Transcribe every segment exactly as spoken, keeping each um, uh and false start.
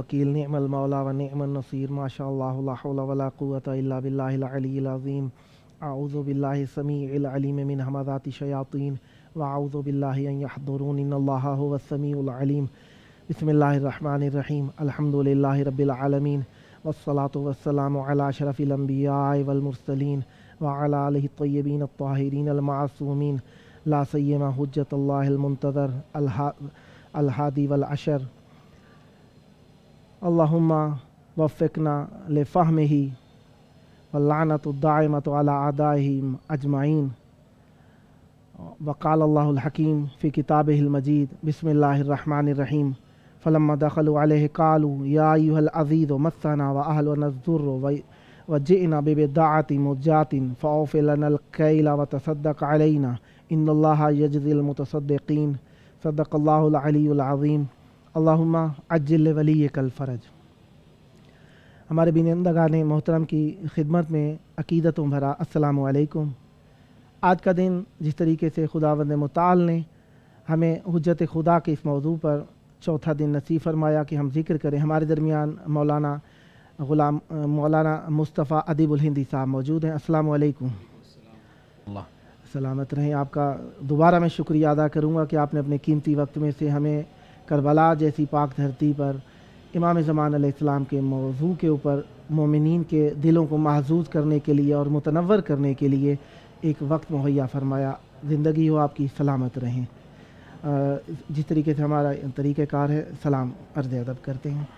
वकील निअमल मौला व निअमन नसीर माशाअल्लाह ला हौला वला कुव्वता इल्ला बिल्लाहिल अलिय्यिल अज़ीम अऊज़ु बिल्लाहि समीइल अलीम मिन हमाज़ाति शयातीन व अऊज़ु बिल्लाहि अन यहज़ुरून इन्नल्लाहा हुवस समीउल अलीम बिस्मिल्लाहिर रहमानिर रहीम अल्हम्दुलिल्लाहि रब्बिल आलमीन वस्सलातु वस्सलामु अला अशरफिल अंबिया वल मुरसलीन व अला आलिहि तय्यबीन अत्ताहिरीन अल मासूमीन ला सय्यमा हुज्जतुल्लाहिल मुंतज़र अल हादी वल अशर अल्लाहुम्मा वफ़्फ़िक़ना लिफ़हमिही वल्लअनतु दाइमतु अला अदाइहिम अजमाइन वक़ाल अल्लाहुल हकीम फ़ी किताबिहिल मजीद बिस्मिल्लाहिर रहमानिर रहीम फ़लम्मा दख़लू अलैहि क़ालू या अय्युहल अज़ीज़ु मस्सना व अहलना ज़ुर्रु व जिअना बिबिद्अतिन मुज़्जातिन फ़अवफ़ि लनल कैला व तसद्दक़ अलैना इन्नल्लाहा यजज़िल मुतसद्दिक़ीन सदक़ल्लाहुल अलियुल अज़ीम अल्लाहुम्मा अज्जिल वलिय्यकल फ़रज। हमारे बिनंदगान मोहतरम की खिदमत में अक़ीदतों भरा अस्सलामु अलैकुम। आज का दिन जिस तरीके से खुदावंद मुताल ने हमें हुज्जत खुदा के इस मौजू पर चौथा दिन नसीब फरमाया कि हम जिक्र करें, हमारे दरमियान मौलाना गुलाम मौलाना मुस्तफ़ा अदीबुल हिंदी साहब मौजूद हैं। अस्सलामु अलैकुम। सलामत रहें। आपका दोबारा मैं शुक्रिया अदा करूँगा कि आपने अपने कीमती वक्त में से हमें करबला जैसी पाक धरती पर इमाम ज़मान अलैहिस्सलाम के मौजू के ऊपर मोमिनीन के दिलों को महजूज करने के लिए और मुतनव्वर करने के लिए एक वक्त मुहैया फरमाया। ज़िंदगी हो आपकी, सलामत रहें। जिस तरीके से हमारा तरीक़ेकार है, सलाम अर्ज़ अदब करते हैं।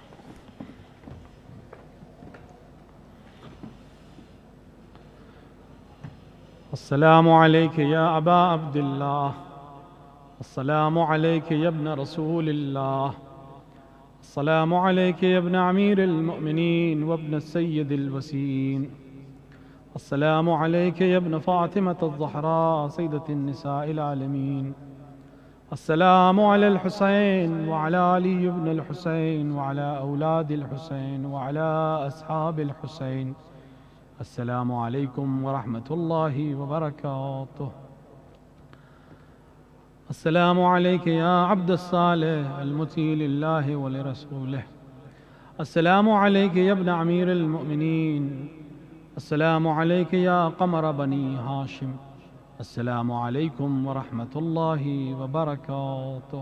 अस्सलामु अलैका या अबा अब्दिल्लाह, अस्सलामु अलैका या इब्न रसूलिल्लाह, अस्सलामु अलैका या इब्न अमीरिल मुअमिनीन व इब्न सय्यदिल वसीन, अस्सलामु अलैका या इब्न फ़ातिमतुज़ ज़हरा सय्यदतिन निसाइल आलमीन, अस्सलामु अलल हुसैन व अला अली इब्नुल हुसैन व अला औलादिल हुसैन व अला अस्हाबिल हुसैन। अस्सलामु अलैकुम व रहमतुल्लाहि व बरकातुहू। अस्सलामु अलैका या अब्दुस सालिह अल मुती लिल्लाहि व लिरसूलिह, अस्सलामु अलैका या इब्न अमीरिल मुअमिनीन, अस्सलामु अलैका या क़मर बनी हाशिम, अस्सलामु अलैकुम व रहमतुल्लाहि व बरकातुहू।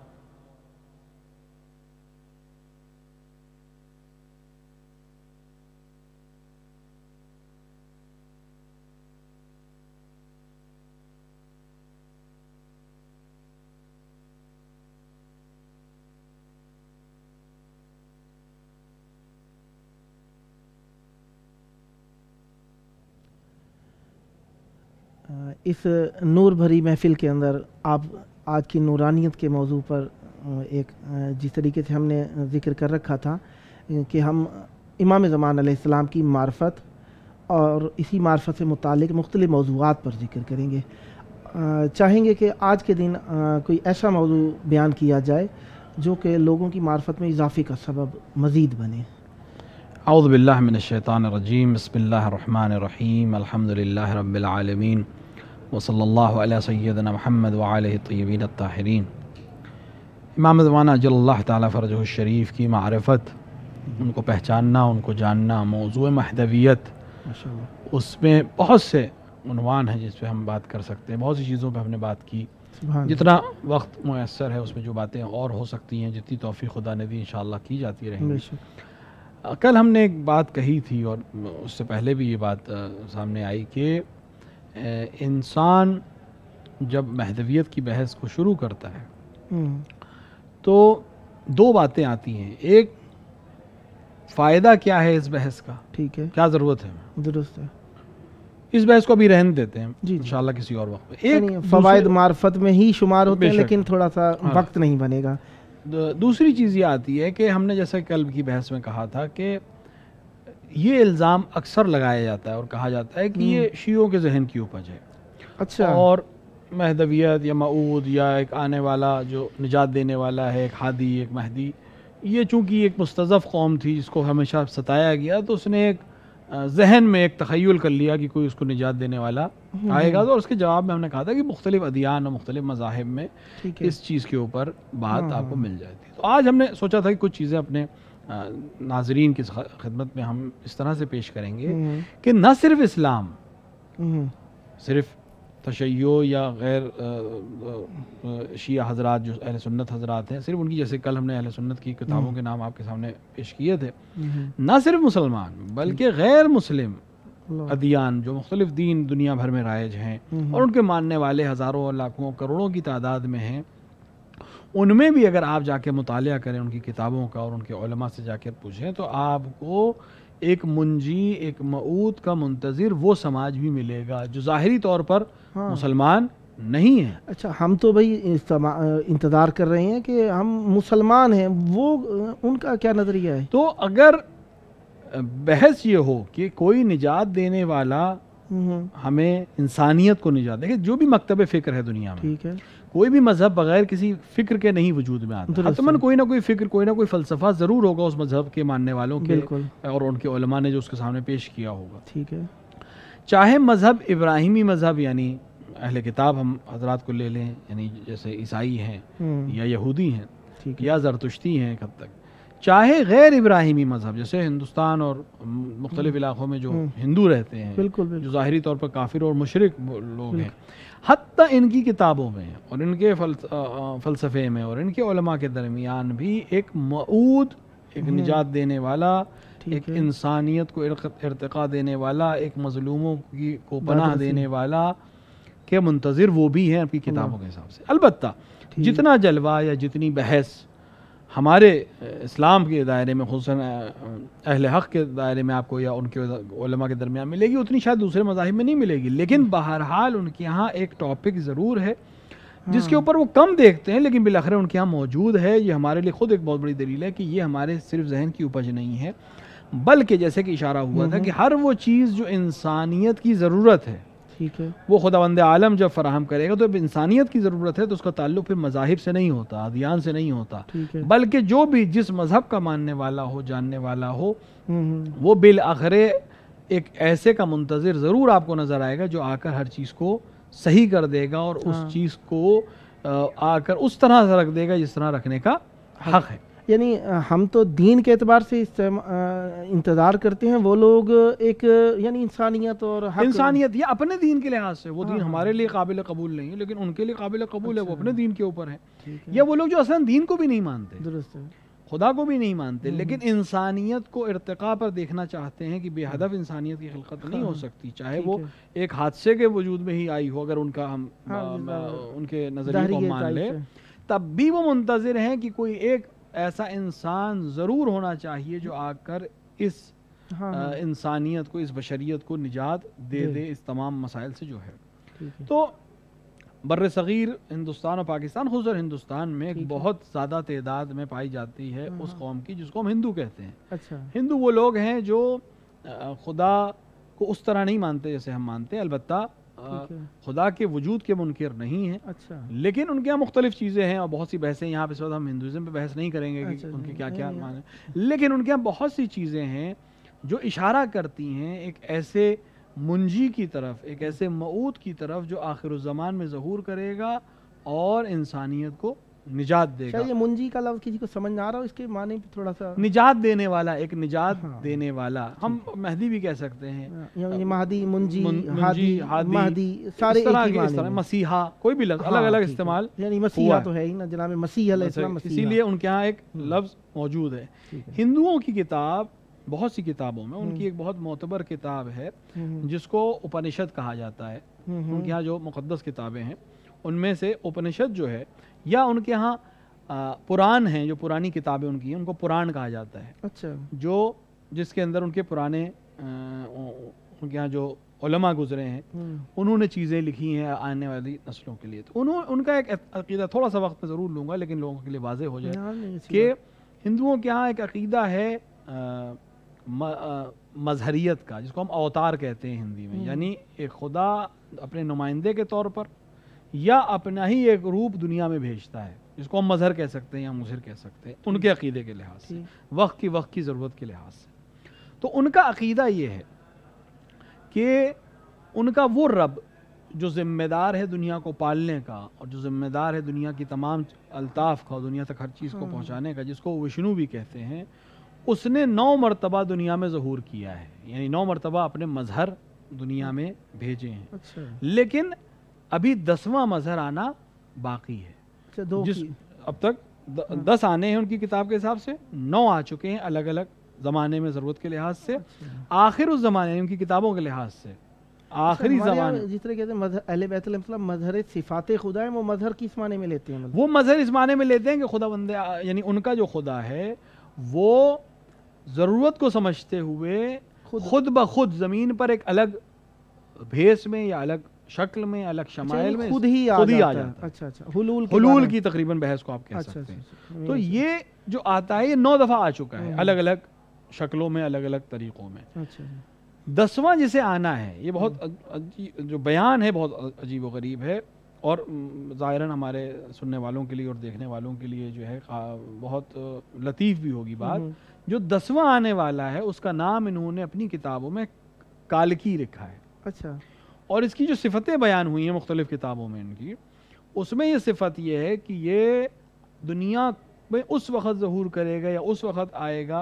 इस नूर भरी महफ़िल के अंदर आप आज की नूरानियत के मौजू पर एक जिस तरीके से हमने ज़िक्र कर रखा था कि हम इमाम ज़मान अलैहिस्सलाम की मार्फत और इसी मार्फत से मुतालिक मुख्तलिफ़ मौज़ूआत पर ज़िक्र करेंगे। चाहेंगे कि आज के दिन कोई ऐसा मौजू बयान किया जाए जो कि लोगों की मार्फत में इजाफ़े का सबब मज़ीद बने। औज़ु बिल्लाहि मिनश शैतानिर रजीम, बिस्मिल्लाहिर रहमानिर रहीम, अल्हम्दुलिल्लाहि रब्बिल आलमीन व सल्लल्लाहु अला सय्यिदिना मुहम्मद व आलिहि तय्यबीन अत्ताहिरीन। इमाम ज़माना अज्जलल्लाहु तआला फ़रजहु शरीफ की मारिफत, उनको पहचानना, उनको जानना, मौज़ूए महदवियत, उसमें बहुत से उन्वान हैं जिस पे हम बात कर सकते हैं। बहुत सी चीज़ों पे हमने बात की, जितना वक्त मुयस्सर है उसमें जो बातें और हो सकती हैं, जितनी तौफ़ीक़ खुदा ने दी इंशाअल्लाह की जाती रहेंगी। कल हमने एक बात कही थी और उससे पहले भी ये बात सामने आई कि इंसान जब महदवियत की बहस को शुरू करता है तो दो बातें आती हैं। एक, फ़ायदा क्या है इस बहस का, ठीक है, क्या ज़रूरत है, दुरुस्त है, इस बहस को अभी रहने देते हैं इंशाअल्लाह किसी और वक्त में। एक फ़वाइद मार्फत में ही शुमार होते हैं, लेकिन थोड़ा सा वक्त नहीं बनेगा। दूसरी चीज़ ये आती है कि हमने जैसे कल की बहस में कहा था कि ये इल्ज़ाम अक्सर लगाया जाता है और कहा जाता है कि ये शियों के जहन की उपज है। अच्छा। और महदवियत या मऊद या एक आने वाला जो निजात देने वाला है, एक हादी, एक महदी, ये चूँकि एक मुस्तज़फ़ कौम थी जिसको हमेशा सताया गया, तो उसने एक जहन में एक तख़य्युल कर लिया कि कोई उसको निजात देने वाला आएगा। तो उसके जवाब में हमने कहा था कि मुख्तलिफ़ अदियान और मुख्तलिफ़ मज़ाहिब में इस चीज़ के ऊपर बात आपको मिल जाती है। तो आज हमने सोचा था कि कुछ चीज़ें अपने ناظرین کی خدمت میں ہم اس طرح سے پیش کریں گے کہ نہ صرف اسلام صرف تشیع یا غیر شیعہ حضرات جو اہل سنت حضرات ہیں، صرف ان کی، جیسے کل ہم نے اہل سنت کی کتابوں کے نام آپ کے سامنے پیش کیے تھے، نہ صرف مسلمان بلکہ غیر مسلم ادیان جو مختلف دین دنیا بھر میں رائج ہیں اور ان کے ماننے والے ہزاروں لاکھوں کروڑوں کی تعداد میں ہیں، ان میں بھی اگر آپ جا کے مطالعہ کریں ان کی کتابوں کا اور ان کے علماء سے جا کے پوچھیں تو آپ کو ایک منجی، ایک معود کا منتظر وہ سماج بھی ملے گا جو ظاہری طور پر مسلمان نہیں ہے۔ اچھا، ہم تو بھائی انتظار کر رہے ہیں کہ ہم مسلمان ہیں، وہ ان کا کیا نظریہ ہے؟ تو اگر بحث یہ ہو کہ کوئی نجات دینے والا ہمیں انسانیت کو نجات دے، جو بھی مکتب فکر ہے دنیا میں، ٹھیک ہے، کوئی بھی مذہب بغیر کسی فکر کے نہیں وجود میں آتا، حتماً کوئی نہ کوئی فکر، کوئی نہ کوئی فلسفہ ضرور ہوگا اس مذہب کے ماننے والوں کے اور ان کے علماء نے جو اس کے سامنے پیش کیا ہوگا۔ ٹھیک ہے، چاہے مذہب ابراہیمی مذہب یعنی اہل کتاب ہم حضرات کو لے لیں، یعنی جیسے عیسائی ہیں یا یہودی ہیں یا زرتشتی ہیں، حد تک چاہے غیر ابراہیمی مذہب جیسے ہندوستان اور مختلف علاقوں میں جو ہندو رہتے ہیں، جو ظاہری طور پر کافر اور مشرک لوگ ہیں، حتیٰ ان کی کتابوں میں اور ان کے فلسفے میں اور ان کے علماء کے درمیان بھی ایک معود، ایک نجات دینے والا، ایک انسانیت کو ارتقاء دینے والا، ایک مظلوموں کی کو پناہ دینے والا کے منتظر وہ بھی ہیں اپنی کتابوں کے حساب سے۔ البتہ جتنا جلوہ یا جتنی بحث ہمارے اسلام کے دائرے میں، خصوصاً اہل حق کے دائرے میں آپ کو یا ان کے علماء کے درمیان ملے گی، اتنی شاید دوسرے مذاہب میں نہیں ملے گی، لیکن بہرحال ان کے یہاں ایک ٹاپک ضرور ہے جس کے اوپر وہ کم دیکھتے ہیں، لیکن بالآخر ان کے یہاں موجود ہے۔ یہ ہمارے لیے خود ایک بہت بڑی دلیل ہے کہ یہ ہمارے صرف ذہن کی اپج نہیں ہے، بلکہ جیسے کہ اشارہ ہوا تھا کہ ہر وہ چیز جو انسانیت کی ضرورت ہے، ٹھیک ہے، وہ خداوند عالم جب فراہم کرے گا تو اب انسانیت کی ضرورت ہے تو اس کا تعلق پھر مذاہب سے نہیں ہوتا، ادیان سے نہیں ہوتا، بلکہ جو بھی جس مذہب کا ماننے والا ہو، جاننے والا ہو، وہ بالآخر ایک ایسے کا منتظر ضرور آپ کو نظر آئے گا جو آ کر ہر چیز کو صحیح کر دے گا اور اس چیز کو آ کر اس طرح سے رکھ دے گا جس طرح رکھنے کا حق ہے۔ یعنی ہم تو دین کے اعتبار سے انتظار کرتے ہیں، وہ لوگ ایک یعنی انسانیت اور حق، انسانیت یا اپنے دین کے لحاظ سے وہ دین ہمارے لیے قابل قبول نہیں ہے لیکن ان کے لیے قابل قبول ہے، وہ اپنے دین کے اوپر ہے، یا وہ لوگ جو اصلا دین کو بھی نہیں مانتے، درست ہے، خدا کو بھی نہیں مانتے، لیکن انسانیت کو ارتقاء پر دیکھنا چاہتے ہیں کہ بے ہدف انسانیت کی خلقت نہیں ہو سکتی، چاہے وہ ایک حادثے کے وجود میں ہی آئی ہو، اگر ان کا ہم ان کے نظریے کو مان لیں تب بھی وہ منتظر ہیں کہ کوئی ایک ایسا انسان ضرور ہونا چاہیے جو آ کر اس انسانیت کو، اس بشریت کو نجات دے دے اس تمام مسائل سے جو ہے۔ تو بر صغیر ہندوستان اور پاکستان، خصوصاً ہندوستان میں ایک بہت زیادہ تعداد میں پائی جاتی ہے اس قوم کی جس کو ہم ہندو کہتے ہیں۔ ہندو وہ لوگ ہیں جو خدا کو اس طرح نہیں مانتے جیسے ہم مانتے ہیں، البتہ خدا کے وجود کے منکر نہیں ہیں، لیکن ان کے یہاں مختلف چیزیں ہیں اور بہت سی بحثیں، یہاں پہ اس وقت ہم ہندوازم پہ بحث نہیں کریں گے کہ ان کے کیا کیا معنی، لیکن ان کے یہاں بہت سی چیزیں ہیں جو اشارہ کرتی ہیں ایک ایسے منجی کی طرف، ایک ایسے معود کی طرف جو آخر الزمان میں ظہور کرے گا اور انسانیت کو نجات دے گا۔ یہ منجی کا لفظ کسی کو سمجھ نہ آ رہا ہو، اس کے معنی پہ تھوڑا سا، نجات دینے والا، ایک نجات دینے والا، ہم مہدی بھی کہہ سکتے ہیں، یعنی مہدی، منجی، ہادی، مہدی، سارے ایک ہی معنی، مسیحا، کوئی بھی لفظ الگ الگ استعمال، یعنی مسیحا تو ہے ہی نا جناب مسیح علیہ السلام، اسی لیے ان کے ہاں ایک لفظ موجود ہے۔ ہندوؤں کی کتاب، بہت سی کتابوں میں ان کی ایک بہت معتبر کتاب ہے جس کو اپنشد کہا جاتا ہے، ان کے ہاں جو مقدس کتابیں ہیں ان میں سے اپنشد جو ہے، یا ان کے ہاں پران ہیں، جو پرانی کتابیں ان کی ہیں ان کو پران کہا جاتا ہے، اچھا، جو جس کے اندر ان کے پرانے ان کے ہاں جو علماء گزرے ہیں انہوں نے چیزیں لکھی ہیں آنے والی نسلوں کے لیے۔ تو انہوں ان کا ایک عقیدہ، تھوڑا سا وقت میں ضرور لوں گا لیکن لوگوں کے لیے واضح ہو جائے کہ ہندوؤں کے ہاں ایک عقیدہ ہے مظہریت کا، جس کو ہم اوتار کہتے ہیں ہندی میں، یعنی ایک خدا اپنے نمائندے کے طور پر یا اپنا ہی ایک روپ دنیا میں بھیجتا ہے، جس کو ہم مظہر کہہ سکتے ہیں یا مظہر کہہ سکتے ہیں ان کے عقیدے کے لحاظ سے، وقت کی وقت کی ضرورت کے لحاظ سے۔ تو ان کا عقیدہ یہ ہے کہ ان کا وہ رب جو ذمہ دار ہے دنیا کو پالنے کا اور جو ذمہ دار ہے دنیا کی تمام الطاف کا اور دنیا تک ہر چیز کو پہنچانے کا، جس کو وشنو بھی کہتے ہیں، اس نے نو مرتبہ دنیا میں ظہور کیا ہے، یعنی نو مرتبہ اپنے مظہر دنیا میں بھیجے ہیں، اچھا لیکن ابھی دسواں مظہر آنا باقی ہے۔ اچھا دو جس کی اب تک دس آنے ہیں ان کی کتاب کے حساب سے، نو آ چکے ہیں الگ الگ زمانے میں ضرورت کے لحاظ سے، آخر اس زمانے ان کی کتابوں کے لحاظ سے آخری زمانہ۔ جس طرح کہتے ہیں مظہر اہل بیت علیہ السلام مظہر صفات خدا ہے، وہ مظہر کس معنی میں لیتے ہیں؟ وہ مظہر اس معنی میں لیتے ہیں کہ خدا بندے، یعنی ان کا جو خدا ہے وہ ضرورت کو سمجھتے ہوئے خود بخود زمین پر ایک الگ بھیس میں یا الگ شکل میں، الگ شمائل میں خود ہی خود ہی آ جاتا جاتا ہے۔ اچھا اچھا حلول حلول کی تقریباً بحث کو آپ کہہ اچھا سکتے ہیں۔ اچھا تو یہ جو آتا ہے یہ نو دفعہ آ چکا ہے الگ الگ شکلوں میں، الگ الگ طریقوں میں۔ اچھا دسواں جسے آنا ہے یہ بہت جو بیان ہے بہت عجیب و غریب ہے، اور ظاہراً ہمارے سننے والوں کے لیے اور دیکھنے والوں کے لیے جو ہے بہت لطیف بھی ہوگی بات۔ جو دسواں آنے والا ہے اس کا نام انہوں نے اپنی کتابوں میں کالکی رکھا ہے۔ اچھا اور اس کی جو صفتیں بیان ہوئی ہیں مختلف کتابوں میں ان کی، اس میں یہ صفت یہ ہے کہ یہ دنیا میں اس وقت ظہور کرے گا یا اس وقت آئے گا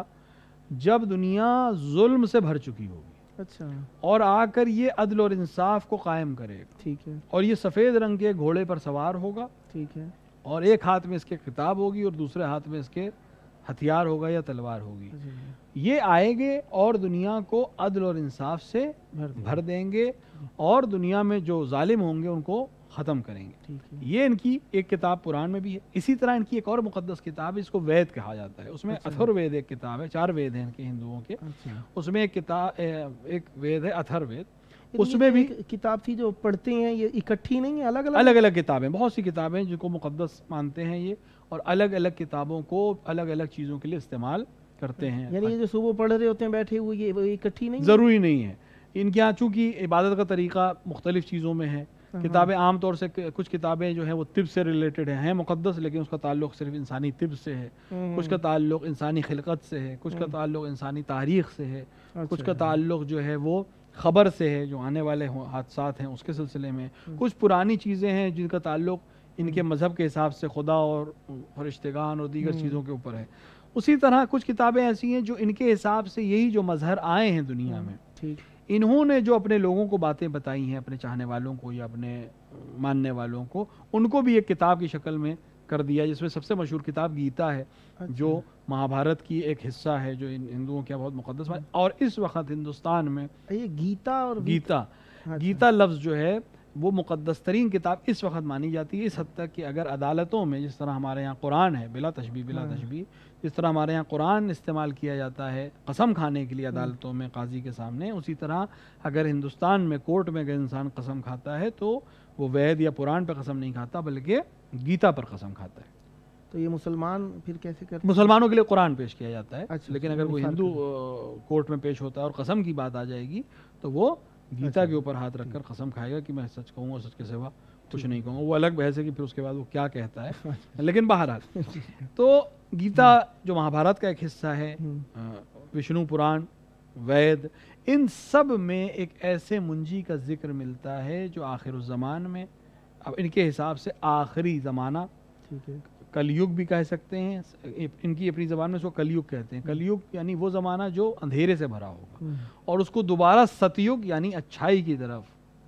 جب دنیا ظلم سے بھر چکی ہوگی، اچھا اور آ کر یہ عدل اور انصاف کو قائم کرے گا۔ ٹھیک ہے اور یہ سفید رنگ کے گھوڑے پر سوار ہوگا، ٹھیک ہے اور ایک ہاتھ میں اس کے کتاب ہوگی اور دوسرے ہاتھ میں اس کے ہتھیار ہوگا یا تلوار ہوگی۔ یہ آئیں گے اور دنیا کو عدل اور انصاف سے بھر دیں گے، اور دنیا میں جو ظالم ہوں گے ان کو ختم کریں گے۔ یہ ان کی ایک کتاب قرآن میں بھی ہے۔ اسی طرح ان کی ایک اور مقدس کتاب ہے، اس کو وید کہا جاتا ہے۔ اس میں اتھر وید ایک کتاب ہے، چار وید ہیں ان کے ہندوؤں کے، اس میں ایک کتاب ایک وید ہے اتھر وید، اس میں بھی کتاب تھی جو پڑھتے ہیں، یہ اکٹھی نہیں ہے، الگ الگ الگ الگ کتابیں، بہت سی کتابیں جن کو مقدس مانتے ہیں یہ، اور الگ الگ کتابوں کو الگ الگ چیزوں کے لیے استعمال کرتے ہیں۔ یعنی یہ جو صبح پڑھ رہے ہوتے ہیں بیٹھے ہوئے، یہ اکٹھی نہیں ضروری نہیں ہے ان کے یہاں، چونکہ عبادت کا طریقہ مختلف چیزوں میں ہے۔ کتابیں عام طور سے کچھ کتابیں جو ہیں وہ طب سے ریلیٹڈ ہیں، ہیں مقدس لیکن اس کا تعلق صرف انسانی طب سے ہے، کچھ کا تعلق انسانی خلقت سے ہے، کچھ کا تعلق انسانی تاریخ سے ہے، کچھ کا تعلق جو ہے وہ خبر سے ہے، جو آنے والے حادثات ہیں اس کے سلسلے میں، کچھ پرانی چیزیں ہیں جن کا تعلق ان کے مذہب کے حساب سے خدا اور فرشتگان اور دیگر چیزوں کے اوپر ہے۔ اسی طرح کچھ کتابیں ایسی ہیں جو ان کے حساب سے یہی جو مظہر آئے ہیں دنیا میں، انہوں نے جو اپنے لوگوں کو باتیں بتائی ہیں، اپنے چاہنے والوں کو یا اپنے ماننے والوں کو، ان کو بھی ایک کتاب کی شکل میں کر دیا، جس میں سب سے مشہور کتاب گیتا ہے، جو مہابھارت کی ایک حصہ ہے، جو ہندوؤں کا بہت مقدس ہے۔ اور اس وقت ہندوستان میں یہ گیتا اور گیتا گیتا لفظ جو ہے وہ مقدس ترین کتاب اس وقت مانی جاتی ہے، اس حد تک کہ اگر عدالتوں میں جس طرح ہمارے یہاں قرآن ہے بلا تشبیہ بلا تشبیہ، جس طرح ہمارے یہاں قرآن استعمال کیا جاتا ہے قسم کھانے کے لیے عدالتوں میں قاضی کے سامنے، اسی طرح اگر ہندوستان میں کورٹ میں اگر انسان قسم کھاتا ہے تو وہ وید یا قرآن پہ قسم نہیں کھاتا بلکہ گیتا پر قسم کھاتا ہے۔ تو یہ مسلمان پھر کیسے کرتے ہیں؟ مسلمانوں کے لیے قرآن پیش کیا جاتا ہے، اچھا، لیکن اگر کوئی ہندو کورٹ میں پیش ہوتا ہے اور قسم کی بات آ جائے گی تو وہ گیتا کے اوپر ہاتھ رکھ کر قسم کھائے گا کہ میں سچ کہوں گا، سچ کے سوا کچھ نہیں کہوں گا۔ وہ الگ بحث ہے کہ پھر اس کے بعد وہ کیا کہتا ہے، لیکن بہرحال تو گیتا جو مہابھارت کا ایک حصہ ہے، وشنو پران، وید، ان سب میں ایک ایسے منجی کا ذکر ملتا ہے جو آخر الزمان میں، اب ان کے حساب سے آخری زمانہ، کلیوگ بھی کہہ سکتے ہیں، ان کی اپنی زبان میں اس کو کلیوگ کہتے ہیں۔ کلیوگ یعنی وہ زمانہ جو اندھیرے سے بھرا ہوگا، اور اس کو دوبارہ ستیوگ یعنی اچھائی کی طرف،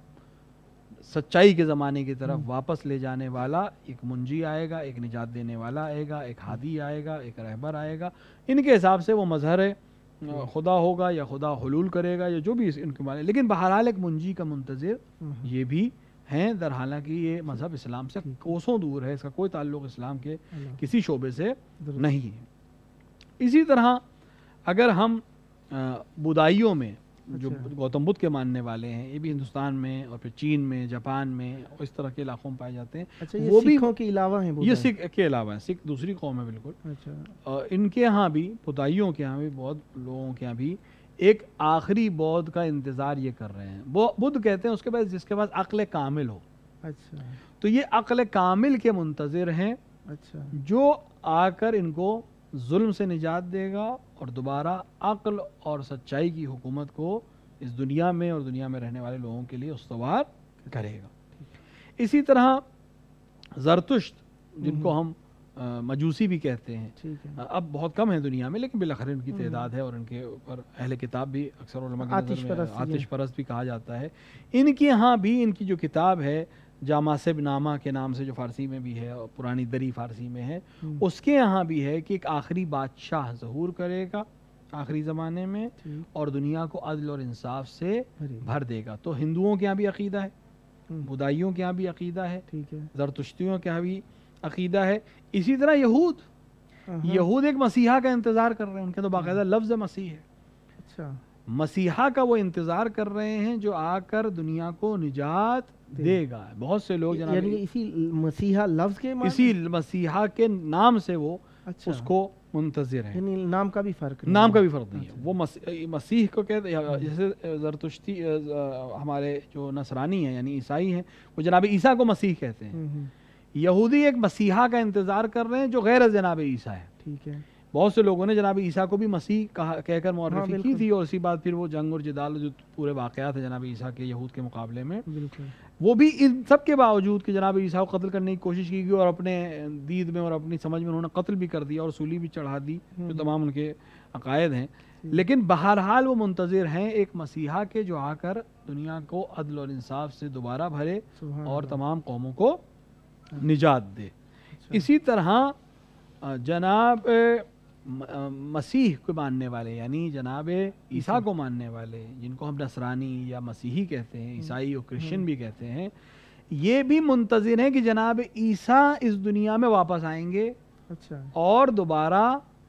سچائی کے زمانے کی طرف واپس لے جانے والا ایک منجی آئے گا، ایک نجات دینے والا آئے گا، ایک ہادی آئے گا، ایک رہبر آئے گا۔ ان کے حساب سے وہ مظہر خدا ہوگا یا خدا حلول کرے گا یا جو بھی ان کے بارے، لیکن بہرحال ایک منجی کا منتظر یہ بھی ہیں، در حالانکہ یہ مذہب اسلام سے کوسوں دور ہے، اس کا کوئی تعلق اسلام کے کسی شعبے سے نہیں ہے۔ اسی طرح اگر ہم بدھائیوں میں جو گوتم بدھ کے ماننے والے ہیں، یہ بھی ہندوستان میں اور پھر چین میں، جاپان میں اور اس طرح کے علاقوں میں پائے جاتے ہیں، وہ بھی سکھوں کے علاوہ ہیں، یہ سکھ کے علاوہ ہیں، سکھ دوسری قوم ہے بالکل۔ ان کے ہاں بھی، بدھائیوں کے ہاں بھی، بہت لوگوں کے ہاں بھی ایک آخری بود کا انتظار یہ کر رہے ہیں۔ وہ بدھ کہتے ہیں اس کے بعد جس کے پاس عقل کامل ہو، اچھا تو یہ عقل کامل کے منتظر ہیں، اچھا جو آ کر ان کو ظلم سے نجات دے گا اور دوبارہ عقل اور سچائی کی حکومت کو اس دنیا میں اور دنیا میں رہنے والے لوگوں کے لیے استوار کرے گا۔ اسی طرح زرتشت، جن کو ہم مجوسی بھی کہتے ہیں. ٹھیک ہے. اب بہت کم ہیں دنیا میں لیکن بالاخره ان کی تعداد ہے اور ان کے اوپر اہل کتاب بھی اکثر علماء کی نظر میں آتش پرست بھی کہا جاتا ہے. ان کے ہاں بھی ان کی جو کتاب ہے جاماسب نامہ کے نام سے جو فارسی میں بھی ہے اور پرانی دری فارسی میں ہے, اس کے یہاں بھی ہے کہ ایک آخری بادشاہ ظہور کرے گا آخری زمانے میں اور دنیا کو عدل اور انصاف سے بھر دے گا. تو ہندوؤں کے یہاں بھی عقیدہ ہے, بدائیوں کے یہاں بھی عقیدہ ہے, زرتشتیوں کے یہاں بھی عقیدہ ہے. اسی طرح یہود یہود ایک مسیحا کا انتظار کر رہے ہیں, ان کے تو باقاعدہ لفظ مسیح ہے. اچھا, مسیحا کا وہ انتظار کر رہے ہیں جو آ کر دنیا کو نجات دے گا. بہت سے لوگ جناب یعنی اسی مسیحا لفظ کے اسی مسیحا کے نام سے وہ اس کو منتظر ہیں. یعنی نام کا بھی فرق نہیں, نام کا بھی فرق نہیں ہے. وہ مسیح کو کہتے ہیں, جیسے زرتشتی ہمارے جو نصرانی ہیں یعنی عیسائی ہیں وہ جناب عیسیٰ کو مسیح کہتے ہیں. یہودی ایک مسیحا کا انتظار کر رہے ہیں جو غیر جناب عیسیٰ ہے. ٹھیک ہے. بہت سے لوگوں نے جناب عیسیٰ کو بھی مسیح کہہ کر معرفی کی تھی اور اسی بات پھر وہ جنگ اور جدال جو پورے واقعات ہیں جناب عیسیٰ کے یہود کے مقابلے میں, وہ بھی ان سب کے باوجود کہ جناب عیسیٰ کو قتل کرنے کی کوشش کی گئی اور اپنے دید میں اور اپنی سمجھ میں انہوں نے قتل بھی کر دیا اور سولی بھی چڑھا دی جو تمام ان کے عقائد ہیں. لیکن بہرحال وہ منتظر ہیں ایک مسیحا کے جو آ کر دنیا کو عدل اور انصاف سے دوبارہ بھرے اور تمام قوموں کو نجات دے. اسی طرح جناب مسیح کو ماننے والے یعنی جناب عیسیٰ کو ماننے والے جن کو ہم نصرانی یا مسیحی کہتے ہیں, عیسائی اور کرسچن بھی کہتے ہیں, یہ بھی منتظر ہیں کہ جناب عیسیٰ اس دنیا میں واپس آئیں گے اور دوبارہ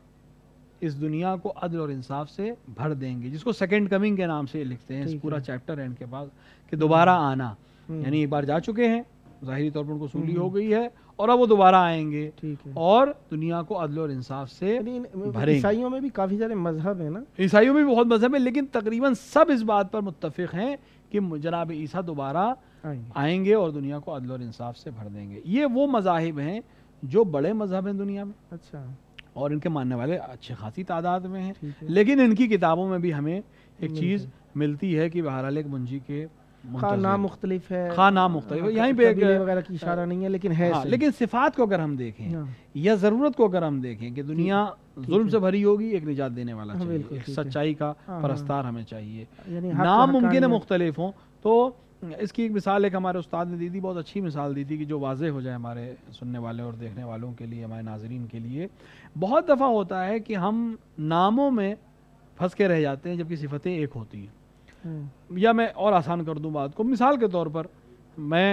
اس دنیا کو عدل اور انصاف سے بھر دیں گے, جس کو سیکنڈ کمنگ کے نام سے لکھتے ہیں. اس پورا چیپٹر ہے ان کے پاس کہ دوبارہ آنا, یعنی ایک بار جا چکے ہیں ظاہری طور پر ان کو سولی ہو گئی ہے اور اب وہ دوبارہ آئیں گے اور دنیا کو عدل اور انصاف سے بھریں. عیسائیوں میں بھی کافی سارے مذہب ہیں نا, عیسائیوں میں بھی بہت مذہب ہے لیکن تقریباً سب اس بات پر متفق ہیں کہ جناب عیسیٰ دوبارہ آئیں گے اور دنیا کو عدل اور انصاف سے بھر دیں گے. یہ وہ مذاہب ہیں جو بڑے مذہب ہیں دنیا میں. اچھا, اور ان کے ماننے والے اچھے خاصی تعداد میں ہیں, لیکن ان کی کتابوں میں بھی ہمیں ایک چیز ملتی ہے کہ بہرحال ایک منجی کے خواہ نام مختلف ہے, خواہ نام مختلف ہے, یہیں پہ وغیرہ کی اشارہ نہیں ہے لیکن ہے. لیکن صفات کو اگر ہم دیکھیں یا ضرورت کو اگر ہم دیکھیں کہ دنیا ظلم سے بھری ہوگی, ایک نجات دینے والا چاہیے, ایک سچائی کا پرستار ہمیں چاہیے. نام ممکن ہے مختلف ہوں, تو اس کی ایک مثال ایک ہمارے استاد نے دی تھی, بہت اچھی مثال دی تھی کہ جو واضح ہو جائے ہمارے سننے والے اور دیکھنے والوں کے لیے, ہمارے ناظرین کے لیے. بہت دفعہ ہوتا ہے کہ ہم ناموں میں پھنس کے رہ جاتے ہیں جبکہ صفتیں ایک ہوتی ہیں. یا میں اور آسان کر دوں بات کو, مثال کے طور پر میں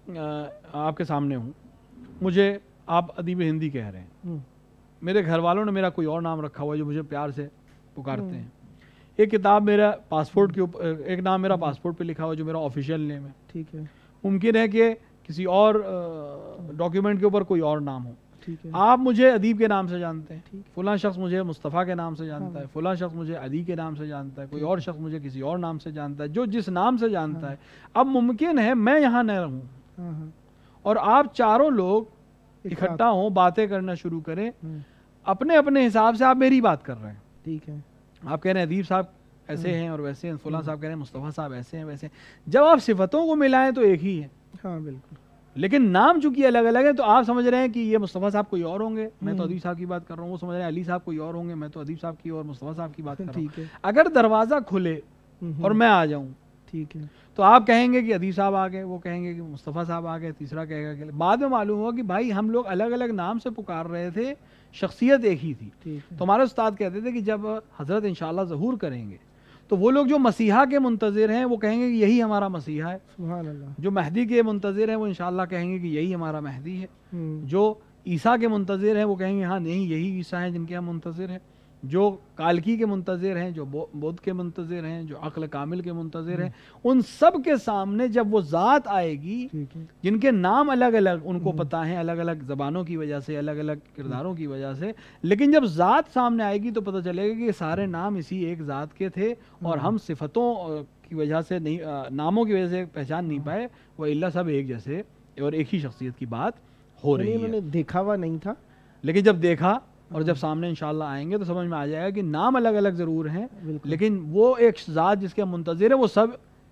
آپ کے سامنے ہوں, مجھے آپ ادیب ہندی کہہ رہے ہیں, میرے گھر والوں نے میرا کوئی اور نام رکھا ہوا ہے جو مجھے پیار سے پکارتے ہیں. ایک کتاب میرا پاسپورٹ کے اوپر, ایک نام میرا پاسپورٹ پہ لکھا ہوا جو میرا آفیشیل نیم ہے. ٹھیک ہے, ممکن ہے کہ کسی اور ڈاکیومنٹ کے اوپر کوئی اور نام ہو. آپ مجھے ادیب کے نام سے جانتے ہیں, فلاں شخص مجھے مصطفیٰ کے نام سے جانتا ہے, فلاں شخص مجھے علی کے نام سے جانتا ہے, کوئی اور شخص مجھے کسی اور نام سے جانتا ہے, جو جس نام سے جانتا ہے. اب ممکن ہے میں یہاں نہ رہوں اور آپ چاروں لوگ اکٹھا ہوں, باتیں کرنا شروع کریں, اپنے اپنے حساب سے آپ میری بات کر رہے ہیں. ٹھیک ہے, آپ کہہ رہے ہیں ادیب صاحب ایسے ہیں اور ویسے ہیں, فلاں صاحب کہہ رہے ہیں مصطفیٰ صاحب ایسے ہیں ویسے ہیں. جب آپ صفتوں کو ملائیں تو ایک ہی ہے. ہاں بالکل, لیکن نام چونکہ الگ الگ ہیں تو آپ سمجھ رہے ہیں کہ یہ مصطفیٰ صاحب کوئی اور ہوں گے, میں تو ادیب صاحب کی بات کر رہا ہوں, وہ سمجھ رہے ہیں علی صاحب کوئی اور ہوں گے, میں تو ادیب صاحب کی اور مصطفیٰ صاحب کی بات کر رہا ہوں. اگر دروازہ کھلے اور میں آ جاؤں, ٹھیک ہے, تو آپ کہیں گے کہ ادیب صاحب آ گئے, وہ کہیں گے کہ مصطفیٰ صاحب آ گئے, تیسرا کہے گا کہ, بعد میں معلوم ہوا کہ بھائی ہم لوگ الگ الگ نام سے پکار رہے تھے, شخصیت ایک ہی تھی. تو ہمارے استاد کہتے تھے کہ جب حضرت انشاءاللہ ظہور کریں گے تو وہ لوگ جو مسیحا کے منتظر ہیں وہ کہیں گے کہ یہی ہمارا مسیحا ہے. سبحان اللہ. جو مہدی کے منتظر ہیں وہ انشاءاللہ کہیں گے کہ یہی ہمارا مہدی ہے. جو عیسیٰ کے منتظر ہیں وہ کہیں گے ہاں نہیں یہی عیسیٰ ہیں جن کے ہم منتظر ہیں. جو کالکی کے منتظر ہیں, جو بدھ کے منتظر ہیں, جو عقل کامل کے منتظر ہیں, ان سب کے سامنے جب وہ ذات آئے گی جن کے نام الگ الگ ان کو پتہ ہیں, الگ الگ زبانوں کی وجہ سے, الگ الگ کرداروں کی وجہ سے, لیکن جب ذات سامنے آئے گی تو پتہ چلے گا کہ یہ سارے نام اسی ایک ذات کے تھے اور ہم صفتوں کی وجہ سے نہیں, ناموں کی وجہ سے پہچان نہیں پائے, وہ اللہ سب ایک جیسے اور ایک ہی شخصیت کی بات ہو رہی ہے. انہوں نے دیکھا ہوا نہیں تھا, لیکن جب دیکھا اور جب سامنے انشاءاللہ آئیں گے تو سمجھ میں آ جائے گا کہ نام الگ الگ ضرور ہیں لیکن وہ ایک ذات جس کے منتظر ہے وہ سب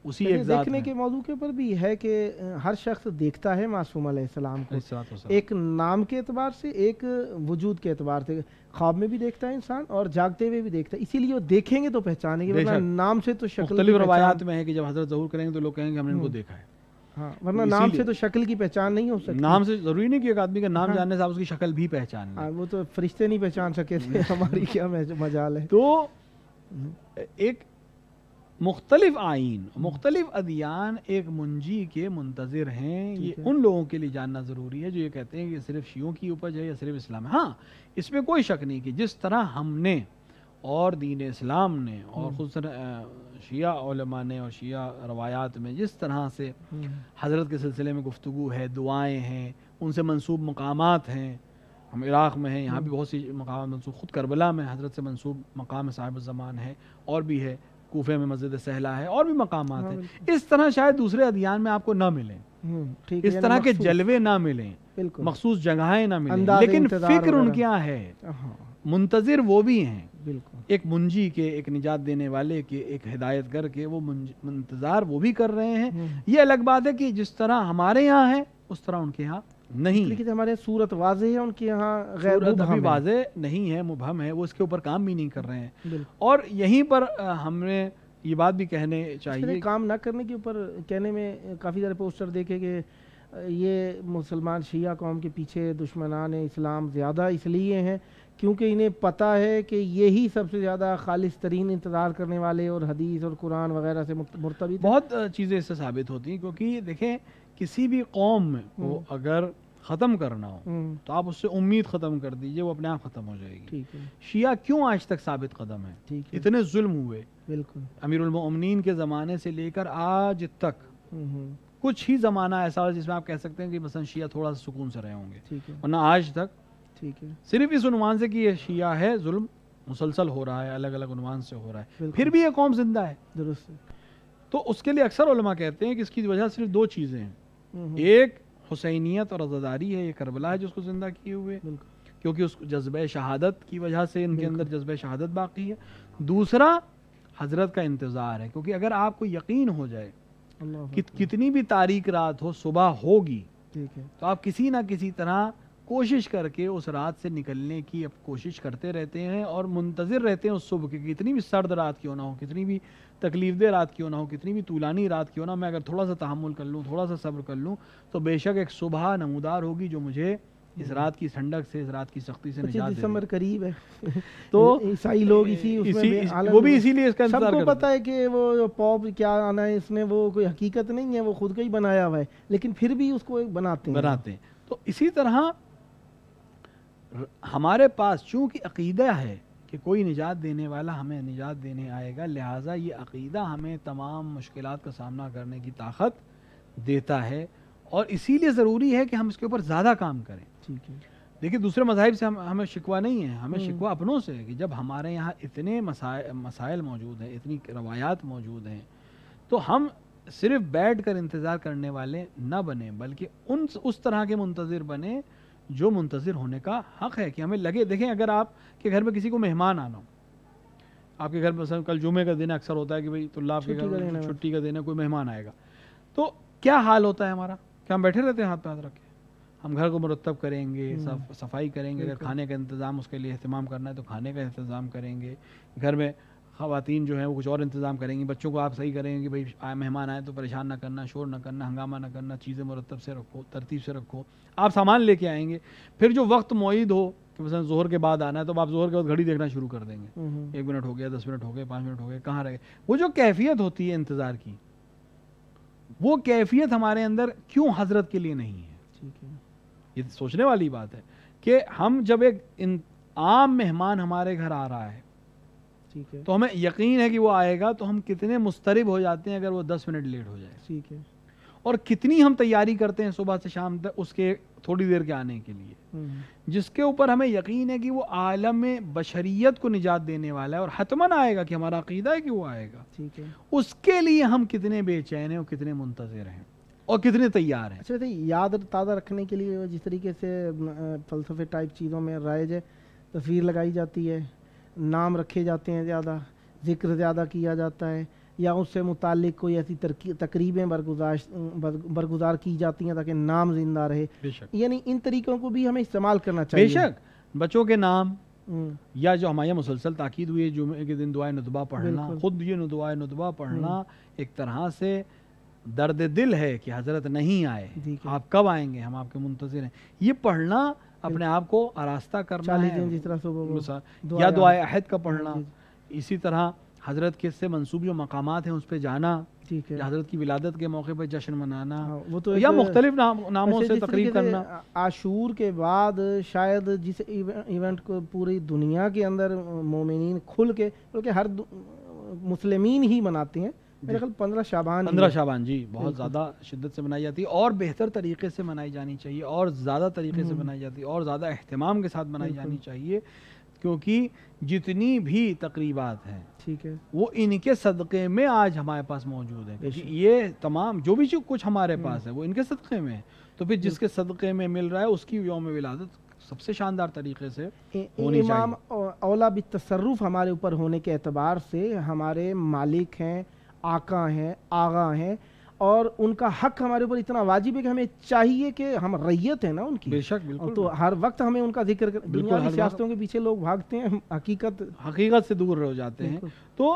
اسی ایک ذات دیکھنے کے موضوع کے اوپر بھی ہے کہ ہر شخص دیکھتا ہے معصوم علیہ السلام کو ایک نام کے اعتبار سے، ایک وجود کے اعتبار سے، خواب میں بھی دیکھتا ہے انسان اور جاگتے ہوئے بھی دیکھتا ہے، اسی لیے وہ دیکھیں گے تو پہچانیں گے، ورنہ نام سے تو شکل مختلف روایات میں ہے کہ جب حضرت ظہور کریں گے تو لوگ کہیں گے ہم نے ان کو دیکھا ہے، ہاں، ورنہ نام سے تو شکل کی پہچان نہیں ہو سکتی. نام سے ضروری نہیں کہ ایک آدمی کا نام جاننے سے آپ اس کی شکل بھی پہچان لیں. وہ تو فرشتے نہیں پہچان سکے تھے، ہماری کیا مجال ہے. تو ایک مختلف آئین، مختلف ادیان ایک منجی کے منتظر ہیں. یہ ان لوگوں کے لیے جاننا ضروری ہے جو یہ کہتے ہیں کہ صرف شیعوں کی اپج ہے یا صرف اسلام ہے. ہاں اس میں کوئی شک نہیں کہ جس طرح ہم نے اور دین اسلام نے اور خصوصاً شیعہ علماء نے اور شیعہ روایات میں جس طرح سے حضرت کے سلسلے میں گفتگو ہے، دعائیں ہیں، ان سے منسوب مقامات ہیں. ہم عراق میں ہیں، یہاں بھی بہت سی مقامات منسوب، خود کربلا میں حضرت سے منسوب مقام صاحب الزمان ہے، اور بھی ہے کوفے میں مسجد سہلا ہے، اور بھی مقامات ہیں. اس طرح شاید دوسرے ادیان میں آپ کو نہ ملیں، اس طرح کے جلوے نہ ملیں، مخصوص جگہیں نہ ملیں، لیکن فکر ان کیا ہے، منتظر وہ بھی ہیں. ایک منجی کے، ایک نجات دینے والے کے، ایک ہدایت گر کے وہ انتظار وہ بھی کر رہے ہیں. یہ الگ بات ہے کہ جس طرح ہمارے یہاں ہے اس طرح ان کے یہاں نہیں. لیکن ہمارے صورت واضح ہے، ان کے یہاں غیر ابھی واضح نہیں ہے، مبہم ہے، وہ اس کے اوپر کام بھی نہیں کر رہے ہیں. اور یہیں پر ہم نے یہ بات بھی کہنے چاہیے، کام نہ کرنے کے اوپر کہنے میں کافی سارے پوسٹر دیکھے کہ یہ مسلمان شیعہ قوم کے پیچھے دشمنان اسلام زیادہ اس لیے ہیں کیونکہ انہیں پتہ ہے کہ یہی سب سے زیادہ خالص ترین انتظار کرنے والے اور حدیث اور قرآن وغیرہ سے مرتبط. بہت چیزیں اس سے ثابت ہوتی ہیں، کیونکہ دیکھیں کسی بھی قوم کو اگر ختم کرنا ہو تو آپ اس سے امید ختم کر دیجئے، وہ اپنے آپ ختم ہو جائے گی. شیعہ کیوں آج تک ثابت قدم ہے؟ اتنے ظلم ہوئے، بالکل امیر المؤمنین کے زمانے سے لے کر آج تک کچھ ہی زمانہ ایسا ہو جس میں آپ کہہ سکتے ہیں کہ مثلا شیعہ تھوڑا سا سکون سے رہے ہوں گے، ورنہ آج تک صرف اس عنوان سے کہ یہ شیعہ ہے ظلم مسلسل ہو رہا ہے، الگ الگ عنوان سے ہو رہا ہے، پھر بھی یہ قوم زندہ ہے. درست. تو اس کے لیے اکثر علماء کہتے ہیں کہ اس کی وجہ صرف دو چیزیں ہیں. ایک حسینیت اور عزاداری ہے، یہ کربلا ہے جو اس کو زندہ کیے ہوئے، کیونکہ اس جذبہ شہادت کی وجہ سے ان کے اندر جذبہ شہادت باقی ہے. دوسرا حضرت کا انتظار ہے، کیونکہ اگر آپ کو یقین ہو جائے کہ کتنی بھی تاریک رات ہو صبح ہوگی، تو آپ کسی نہ کسی طرح کوشش کر کے اس رات سے نکلنے کی اب کوشش کرتے رہتے ہیں اور منتظر رہتے ہیں اس صبح کی. کتنی بھی سرد رات کیوں نہ ہو، کتنی بھی تکلیف دہ رات کیوں نہ ہو، کتنی بھی طولانی رات کیوں نہ، میں اگر تھوڑا سا تحمل کر لوں، تھوڑا سا صبر کر لوں تو بے شک ایک صبح نمودار ہوگی جو مجھے اس رات کی ٹھنڈک سے، اس رات کی سختی سے نجات دے. پچیس دسمبر قریب ہے تو عیسائی لوگ اسی وہ بھی اسی لیے اس کا انتظار سب کو پتہ ہے کہ وہ پاپ کیا آنا ہے، اس نے وہ کوئی حقیقت نہیں ہے، وہ خود کا ہی بنایا ہوا ہے، لیکن پھر بھی اس کو بناتے ہیں بناتے ہیں. تو اسی طرح ہمارے پاس چونکہ عقیدہ ہے کہ کوئی نجات دینے والا ہمیں نجات دینے آئے گا، لہٰذا یہ عقیدہ ہمیں تمام مشکلات کا سامنا کرنے کی طاقت دیتا ہے، اور اسی لیے ضروری ہے کہ ہم اس کے اوپر زیادہ کام کریں. ٹھیک ہے. دیکھیے دوسرے مذاہب سے ہمیں شکوہ نہیں ہے، ہمیں شکوہ اپنوں سے ہے کہ جب ہمارے یہاں اتنے مسائل مسائل موجود ہیں، اتنی روایات موجود ہیں، تو ہم صرف بیٹھ کر انتظار کرنے والے نہ بنیں، بلکہ ان اس طرح کے منتظر بنیں جو منتظر ہونے کا حق ہے کہ ہمیں لگے. دیکھیں اگر آپ کے گھر میں کسی کو مہمان آنا ہو، آپ کے گھر میں مثلا کل جمعے کا دن اکثر ہوتا ہے کہ بھئی طلاب کے گھر میں چھٹی کا دن ہے، کوئی مہمان آئے گا، تو کیا حال ہوتا ہے ہمارا؟ کہ ہم بیٹھے رہتے ہیں ہاتھ پہ ہاتھ رکھ کے؟ ہم گھر کو مرتب کریں گے، صفائی کریں گے، اگر کھانے کا انتظام اس کے لیے اہتمام کرنا ہے تو کھانے کا انتظام کریں گے. گھر میں خواتین جو ہیں وہ کچھ اور انتظام کریں گی، بچوں کو آپ صحیح کریں گے کہ بھئی مہمان آئے تو پریشان نہ کرنا، شور نہ کرنا، ہنگامہ نہ کرنا، چیزیں مرتب سے رکھو، ترتیب سے رکھو. آپ سامان لے کے آئیں گے، پھر جو وقت معید ہو کہ مثلا ظہر کے بعد آنا ہے تو آپ ظہر کے بعد گھڑی دیکھنا شروع کر دیں گے، ایک منٹ ہو گیا، دس منٹ ہو گئے، پانچ منٹ ہو گئے، کہاں رہ گئے. وہ جو کیفیت ہوتی ہے انتظار کی، وہ کیفیت ہمارے اندر کیوں حضرت کے لیے نہیں ہے؟ یہ سوچنے والی بات ہے کہ ہم جب ایک عام مہمان ہمارے گھر آ رہا ہے تو ہمیں یقین ہے کہ وہ آئے گا، تو ہم کتنے مضطرب ہو جاتے ہیں اگر وہ دس منٹ لیٹ ہو جائے. ٹھیک ہے. اور کتنی ہم تیاری کرتے ہیں صبح سے شام تک اس کے تھوڑی دیر کے آنے کے لیے، جس کے اوپر ہمیں یقین ہے کہ وہ عالم بشریت کو نجات دینے والا ہے اور حتماً آئے گا، کہ ہمارا عقیدہ ہے کہ وہ آئے گا. ٹھیک ہے. اس کے لیے ہم کتنے بے چین ہیں اور کتنے منتظر ہیں اور کتنے تیار ہیں. اچھا یاد تازہ رکھنے کے لیے جس طریقے سے فلسفے ٹائپ چیزوں میں رائج ہے، تصویر لگائی جاتی ہے، نام رکھے جاتے ہیں، زیادہ ذکر زیادہ کیا جاتا ہے، یا اس سے متعلق کوئی ایسی تقریبیں برگزار برگزار کی جاتی ہیں تاکہ نام زندہ رہے. یعنی ان طریقوں کو بھی ہمیں استعمال کرنا چاہیے. بے شک بچوں کے نام یا جو ہمارے مسلسل تاکید ہوئی ہے جمعے کے دن دعائے ندبہ پڑھنا, خود یہ دعائے ندبہ پڑھنا ایک طرح سے درد دل ہے کہ حضرت نہیں آئے, آپ کب آئیں گے, ہم آپ کے منتظر ہیں. یہ پڑھنا اپنے آپ کو آراستہ کرنا ہے, یا دعائے عہد کا پڑھنا. اسی طرح حضرت کے سے منسوب جو مقامات ہیں اس پہ جانا, یا حضرت کی ولادت کے موقع پہ جشن منانا, یا مختلف ناموں سے تقریب کرنا. عاشور کے بعد شاید جس ایونٹ کو پوری دنیا کے اندر مومنین کھل کے, بلکہ ہر مسلمین ہی مناتے ہیں, میرے خیال پندرہ شعبان پندرہ شعبان جی بہت زیادہ شدت سے منائی جاتی ہے, اور بہتر طریقے سے منائی جانی چاہیے, اور زیادہ طریقے سے منائی جاتی ہے, اور زیادہ اہتمام کے ساتھ منائی جانی چاہیے, کیونکہ جتنی بھی تقریبات ہیں ٹھیک ہے وہ ان کے صدقے میں آج ہمارے پاس موجود ہے. یہ تمام جو بھی کچھ ہمارے پاس ہے وہ ان کے صدقے میں ہے, تو پھر جس کے صدقے میں مل رہا ہے اس کی یوم ولادت سب سے شاندار طریقے سے ہونی چاہیے. امام اولا بالتصرف ہمارے اوپر ہونے کے اعتبار سے ہمارے مالک ہیں, آقا ہیں, آغا ہیں, اور ان کا حق ہمارے اوپر اتنا واجب ہے کہ ہمیں چاہیے کہ ہم ریت ہیں نا ان کی, بے شک بالکل, تو ہر وقت ہمیں ان کا ذکر کر. دنیا کی سیاستوں کے پیچھے لوگ بھاگتے ہیں, حقیقت حقیقت سے دور ہو جاتے ہیں. تو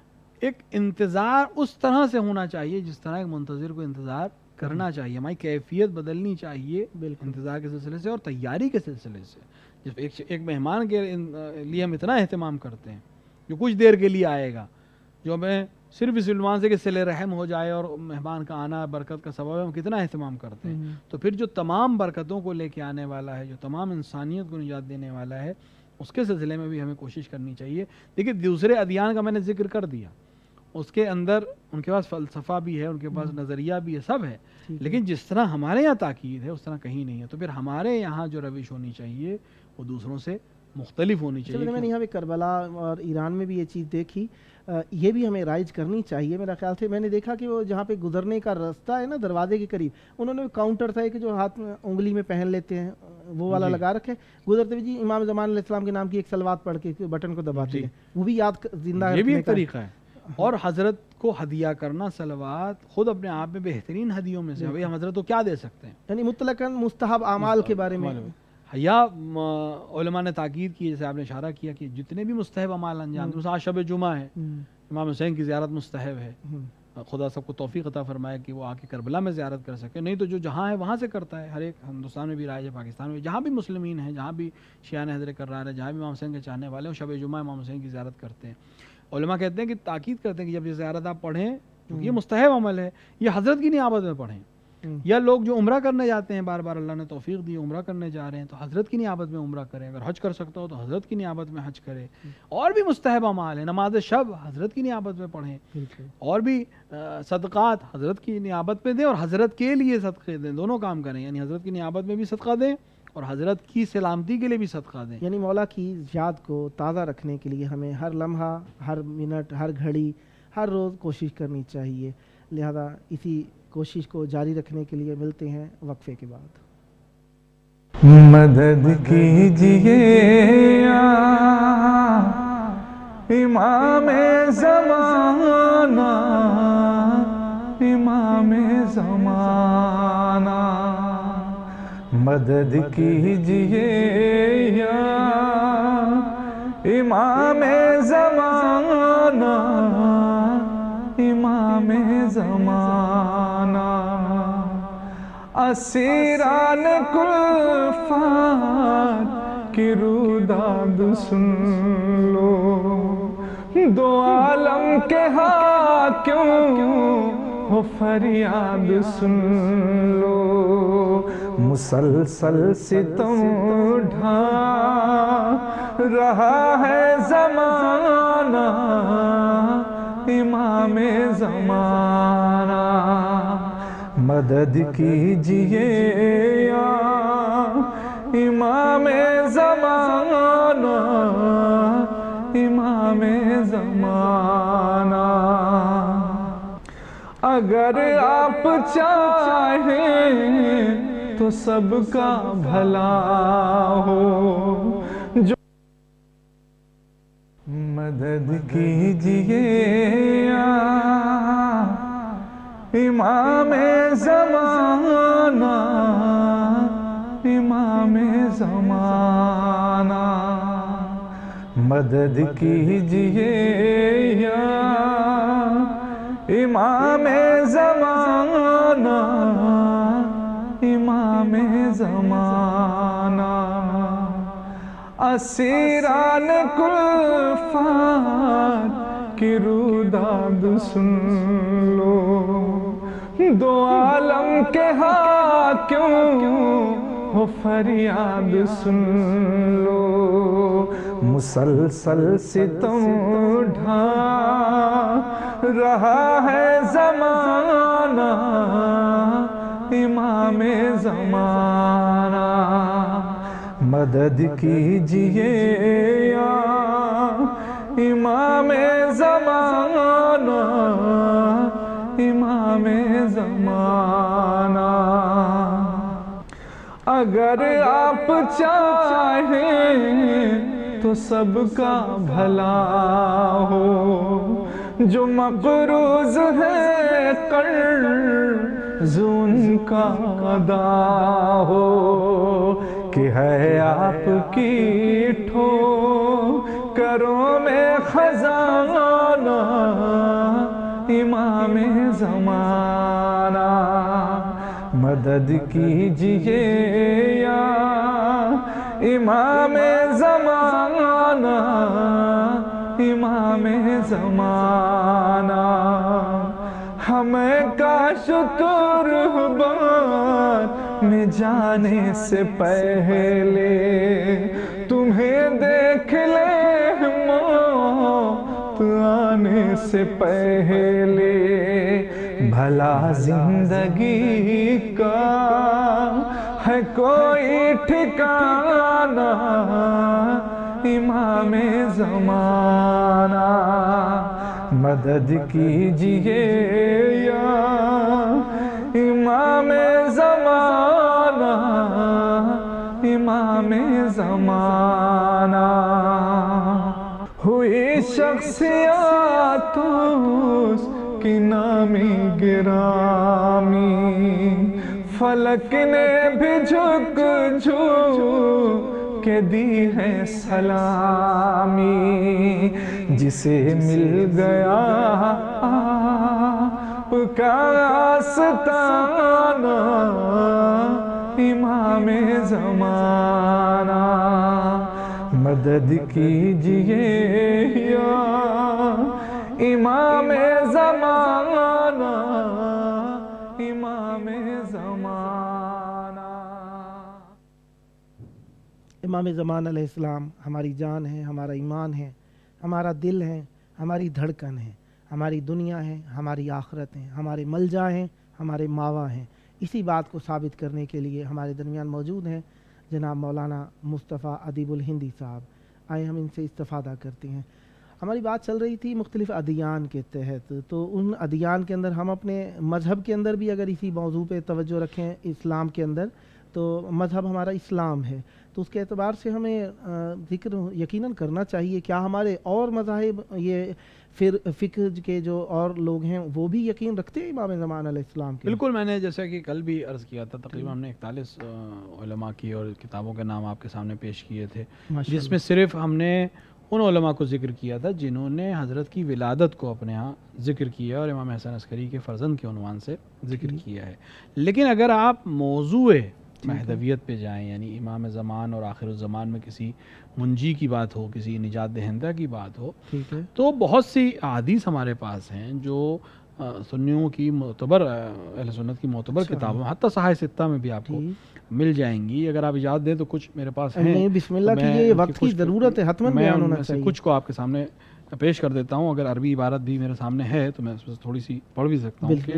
ایک انتظار اس طرح سے ہونا چاہیے جس طرح ایک منتظر کو انتظار کرنا چاہیے. ہماری کیفیت بدلنی چاہیے انتظار کے سلسلے سے اور تیاری کے سلسلے سے. ایک ایک مہمان کے لیے ہم اتنا اہتمام کرتے ہیں جو کچھ دیر کے لیے آئے گا, جو ہمیں صرف اس عنوان سے کہ صلہ رحم ہو جائے اور مہمان کا آنا برکت کا سبب ہے, ہم کتنا اہتمام کرتے ہیں. تو پھر جو تمام برکتوں کو لے کے آنے والا ہے, جو تمام انسانیت کو نجات دینے والا ہے, اس کے سلسلے میں بھی ہمیں کوشش کرنی چاہیے. دیکھیے دوسرے ادیان کا میں نے ذکر کر دیا, اس کے اندر ان کے پاس فلسفہ بھی ہے, ان کے پاس نظریہ بھی ہے, سب ہے, لیکن جس طرح ہمارے یہاں تاکید ہے اس طرح کہیں نہیں ہے. تو پھر ہمارے یہاں جو روش ہونی چاہیے وہ دوسروں سے مختلف ہونی چاہیے. میں نے یہاں پہ کربلا اور ایران میں بھی یہ چیز دیکھی, یہ بھی ہمیں رائج کرنی چاہیے. میرا خیال سے میں نے دیکھا کہ وہ جہاں پہ گزرنے کا راستہ ہے نا دروازے کے قریب, انہوں نے کاؤنٹر تھا کہ جو ہاتھ میں انگلی میں پہن لیتے ہیں وہ والا لگا رکھے, گزرتے ہوئے جی امام زمان علیہ السلام کے نام کی ایک صلوات پڑھ کے بٹن کو دباتے ہیں, وہ بھی یاد زندہ, یہ بھی ایک طریقہ ہے. اور حضرت کو ہدیہ کرنا صلوات خود اپنے آپ میں بہترین ہدیوں میں سے. ابھی ہم حضرت کو کیا دے سکتے ہیں, یعنی مطلقاً مستحب اعمال کے بارے میں یا علماء نے تاکید کی, جیسے آپ نے اشارہ کیا کہ جتنے بھی مستحب اعمال انجام دیں. آج شب جمعہ ہے, امام حسین کی زیارت مستحب ہے, خدا سب کو توفیق عطا فرمائے کہ وہ آ کے کربلا میں زیارت کر سکے. نہیں تو جو جہاں ہے وہاں سے کرتا ہے, ہر ایک ہندوستان میں بھی رائج ہے, پاکستان میں جہاں بھی مسلمین ہیں, جہاں بھی شیعہ حضرت کرار ہے, جہاں بھی امام حسین کے چاہنے والے ہیں, شب جمعہ امام حسین کی زیارت کرتے ہیں. علماء کہتے ہیں کہ تاکید کرتے ہیں کہ جب یہ زیارت آپ پڑھیں, کیونکہ یہ مستحب عمل ہے, یہ حضرت کی نیابت میں پڑھیں. یا لوگ جو عمرہ کرنے جاتے ہیں, بار بار اللہ نے توفیق دی عمرہ کرنے جا رہے ہیں, تو حضرت کی نیابت میں عمرہ کریں. اگر حج کر سکتا ہو تو حضرت کی نیابت میں حج کرے. اور بھی مستحب اعمال ہیں, نماز شب حضرت کی نیابت میں پڑھیں, اور بھی صدقات حضرت کی نیابت میں دیں اور حضرت کے لیے صدقے دیں. دونوں کام کریں, یعنی حضرت کی نیابت میں بھی صدقہ دیں اور حضرت کی سلامتی کے لیے بھی صدقہ دیں. یعنی مولا کی یاد کو تازہ رکھنے کے لیے ہمیں ہر لمحہ, ہر منٹ, ہر گھڑی, ہر روز کوشش کرنی چاہیے. لہذا اسی کوشش کو جاری رکھنے کے لیے ملتے ہیں وقفے کے بعد. مدد کیجئے یا امام زمانہ, امام زمانہ, مدد کیجئے یا امام زمانہ, امام زمانہ. اسیران کلفات کی روداد سن لو, دو عالم کے حاکم ہو فریاد سن لو. مسلسل ستم ڈھا رہا ہے زمانہ, امام زمانہ. مدد کیجئے یا امام زمانہ, امام زمانہ. اگر آپ چاہیں تو سب کا بھلا ہو, جو مدد کیجئے یا مدد کیجئے یا امام زمانہ امام زمانہ اسیران کلفات کی روداد سن لو دو عالم کے حاکم ہو فریاد سن لو مسلسل ستم ڈھا رہا ہے زمانہ امام زمانہ مدد کیجئے یا امام زمانہ امام زمانہ اگر آپ چاہیں تو سب کا بھلا ہو جو مقروض ہے قرض ان کا ادا ہو کہ ہے آپ کی ٹھوکروں میں خزانہ امام زمانہ مدد کیجئے یا امام زمانہ امام زمانہ ہمیں کاش قربان میں جانے سے پہلے تمہیں دیکھ لے موت آنے سے پہلے بھلا زندگی کا ہے کوئی ٹھکانہ امام زمانہ مدد کیجئے یا امام زمانہ امام زمانہ ہوئی شخصیات اس کی نامی گرامی فلک نے بھی جھک جھک کے دی ہے سلامی جسے مل گیا آپ کا آستانہ امام زمانہ مدد کیجئے یا امام زمانہ امام زمانہ امام زمان علیہ السلام ہماری جان ہے، ہمارا ایمان ہے، ہمارا دل ہے، ہماری دھڑکن ہے، ہماری دنیا ہے، ہماری آخرت ہے، ہمارے ملجا ہیں، ہمارے ماوا ہیں۔ اسی بات کو ثابت کرنے کے لیے ہمارے درمیان موجود ہیں جناب مولانا مصطفیٰ ادیب الہندی صاحب۔ آئے ہم ان سے استفادہ کرتے ہیں۔ ہماری بات چل رہی تھی مختلف ادیان کے تحت، تو ان ادیان کے اندر ہم اپنے مذہب کے اندر بھی اگر اسی موضوع پہ توجہ رکھیں، اسلام کے اندر تو مذہب ہمارا اسلام ہے، تو اس کے اعتبار سے ہمیں ذکر یقیناً کرنا چاہیے کیا ہمارے اور مذاہب یہ پھر فقہ کے جو اور لوگ ہیں وہ بھی یقین رکھتے ہیں امام زمان علیہ السلام کے؟ بالکل، میں نے جیسا کہ کل بھی عرض کیا تھا، تقریباً ہم نے اکتالیس علماء کی اور کتابوں کے نام آپ کے سامنے پیش کیے تھے، جس میں صرف ہم نے ان علماء کو ذکر کیا تھا جنہوں نے حضرت کی ولادت کو اپنے ہاں ذکر کیا اور امام حسن عسکری کے فرزند کے عنوان سے ذکر کیا ہے۔ لیکن اگر آپ موضوع مہدویت پہ جائیں، یعنی امام زمان اور آخر الزمان میں کسی منجی کی بات ہو، کسی نجات دہندہ کی بات ہو، تو بہت سی احادیث ہمارے پاس ہیں جو سنیوں کی معتبر اہل سنت کی معتبر کتابوں، حتیٰ صحاح ستہ میں بھی آپ کو مل جائیں گی۔ اگر آپ اجازت دیں تو کچھ میرے پاس ہیں، بسم اللہ کیجئے، وقت کی ضرورت ہے، حتماً بیان ہونا چاہیے۔ کچھ کو آپ کے سامنے پیش کر دیتا ہوں، اگر عربی عبارت بھی میرے سامنے ہے تو میں اس میں تھوڑی سی پڑھ بھی سکتا ہوں کہ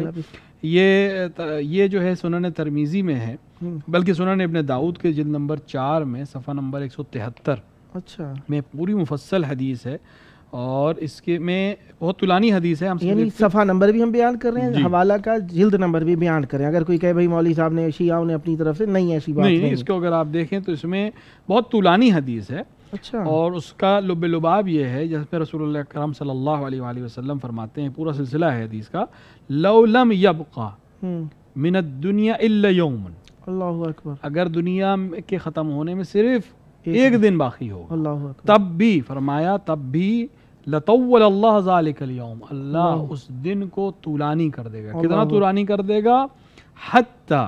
یہ یہ جو ہے سنن ترمیزی میں ہے، بلکہ سنن ابن داؤد کے جلد نمبر چار میں صفحہ نمبر ایک سو تہتر اچھا میں پوری مفصل حدیث ہے، اور اس کے میں بہت طولانی حدیث ہے، ہم یعنی صفحہ نمبر بھی ہم بیان کر رہے ہیں، حوالہ کا جلد نمبر بھی بیان کریں، اگر کوئی کہے بھائی مولوی صاحب نے شیعہ نے اپنی طرف سے، نہیں ایسی بات نہیں، اس کو اگر آپ دیکھیں تو اس میں بہت طولانی حدیث ہے، اچھا، اور اس کا لب لباب یہ ہے جس میں رسول اللہ کرم صلی اللہ علیہ وآلہ وسلم فرماتے ہیں، پورا سلسلہ ہے حدیث کا، لو لم یبقى من الدنیا الا یوم، اللہ اکبر، اگر دنیا کے ختم ہونے میں صرف ایک دن باقی ہوگا، اللہ اکبر، تب بھی فرمایا تب بھی لطول اللہ ذالک اليوم، اللہ اس دن کو طولانی کر دے گا. کتنا طولانی کر دے گا؟ حتی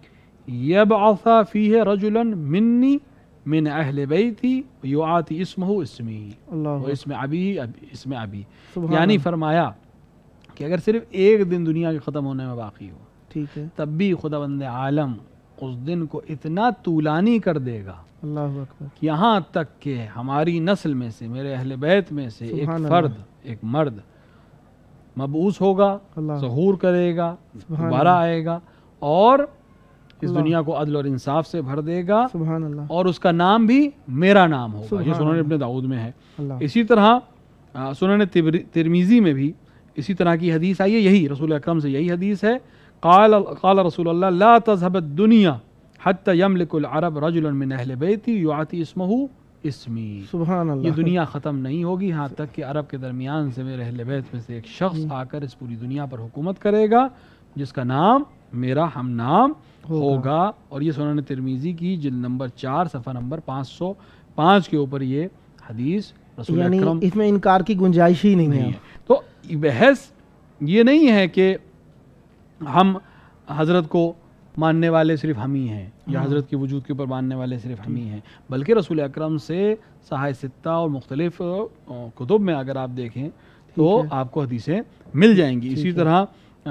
یبعث فیہ رجلا منی من اہل بیتی یعاتی اسمہ اسمی اللہ و اسم ابی اسم ابی. سبحان یعنی اللہ. فرمایا کہ اگر صرف ایک دن دنیا کے ختم ہونے میں باقی ہو ٹھیک ہے، تب بھی خدا بند عالم اس دن کو اتنا طولانی کر دے گا اللہ اکبر، یہاں تک کہ ہماری نسل میں سے، میرے اہل بیت میں سے ایک سبحان فرد، ایک مرد مبعوث ہوگا، اللہ ظہور کرے گا، سبحان دوبارہ آئے گا اور اس اللہ. دنیا کو عدل اور انصاف سے بھر دے گا، سبحان اللہ، اور اس کا نام بھی میرا نام ہوگا. یہ سبحان سنن اللہ. ابن داؤد میں ہے. اللہ اسی طرح آ، سنن تبر- ترمیزی میں بھی اسی طرح کی حدیث آئی ہے، یہی رسول اکرم سے یہی حدیث ہے. قال قال رسول اللہ لا تذهب الدنيا حتى يملك العرب رجلا من اہل بیتی یعطی اسمہ اسمی. سبحان اللہ، یہ دنیا ختم نہیں ہوگی ہاں تک کہ عرب کے درمیان سے میرے اہل بیت میں سے ایک شخص آ کر اس پوری دنیا پر حکومت کرے گا جس کا نام میرا ہم نام ہوگا. اور یہ سنن ترمیزی کی جلد نمبر چار صفحہ نمبر پانچ سو پانچ کے اوپر یہ حدیث رسول یعنی اکرم اس میں انکار کی گنجائش ہی نہیں نہیں ہے. ہے. تو بحث یہ نہیں ہے کہ ہم حضرت کو ماننے والے صرف ہم ہی ہیں یا حضرت کے وجود کے اوپر ماننے والے صرف ہم ہی ہیں، بلکہ رسول اکرم سے صحاح ستہ اور مختلف کتب میں اگر آپ دیکھیں تو آپ کو حدیثیں مل جائیں گی. اسی طرح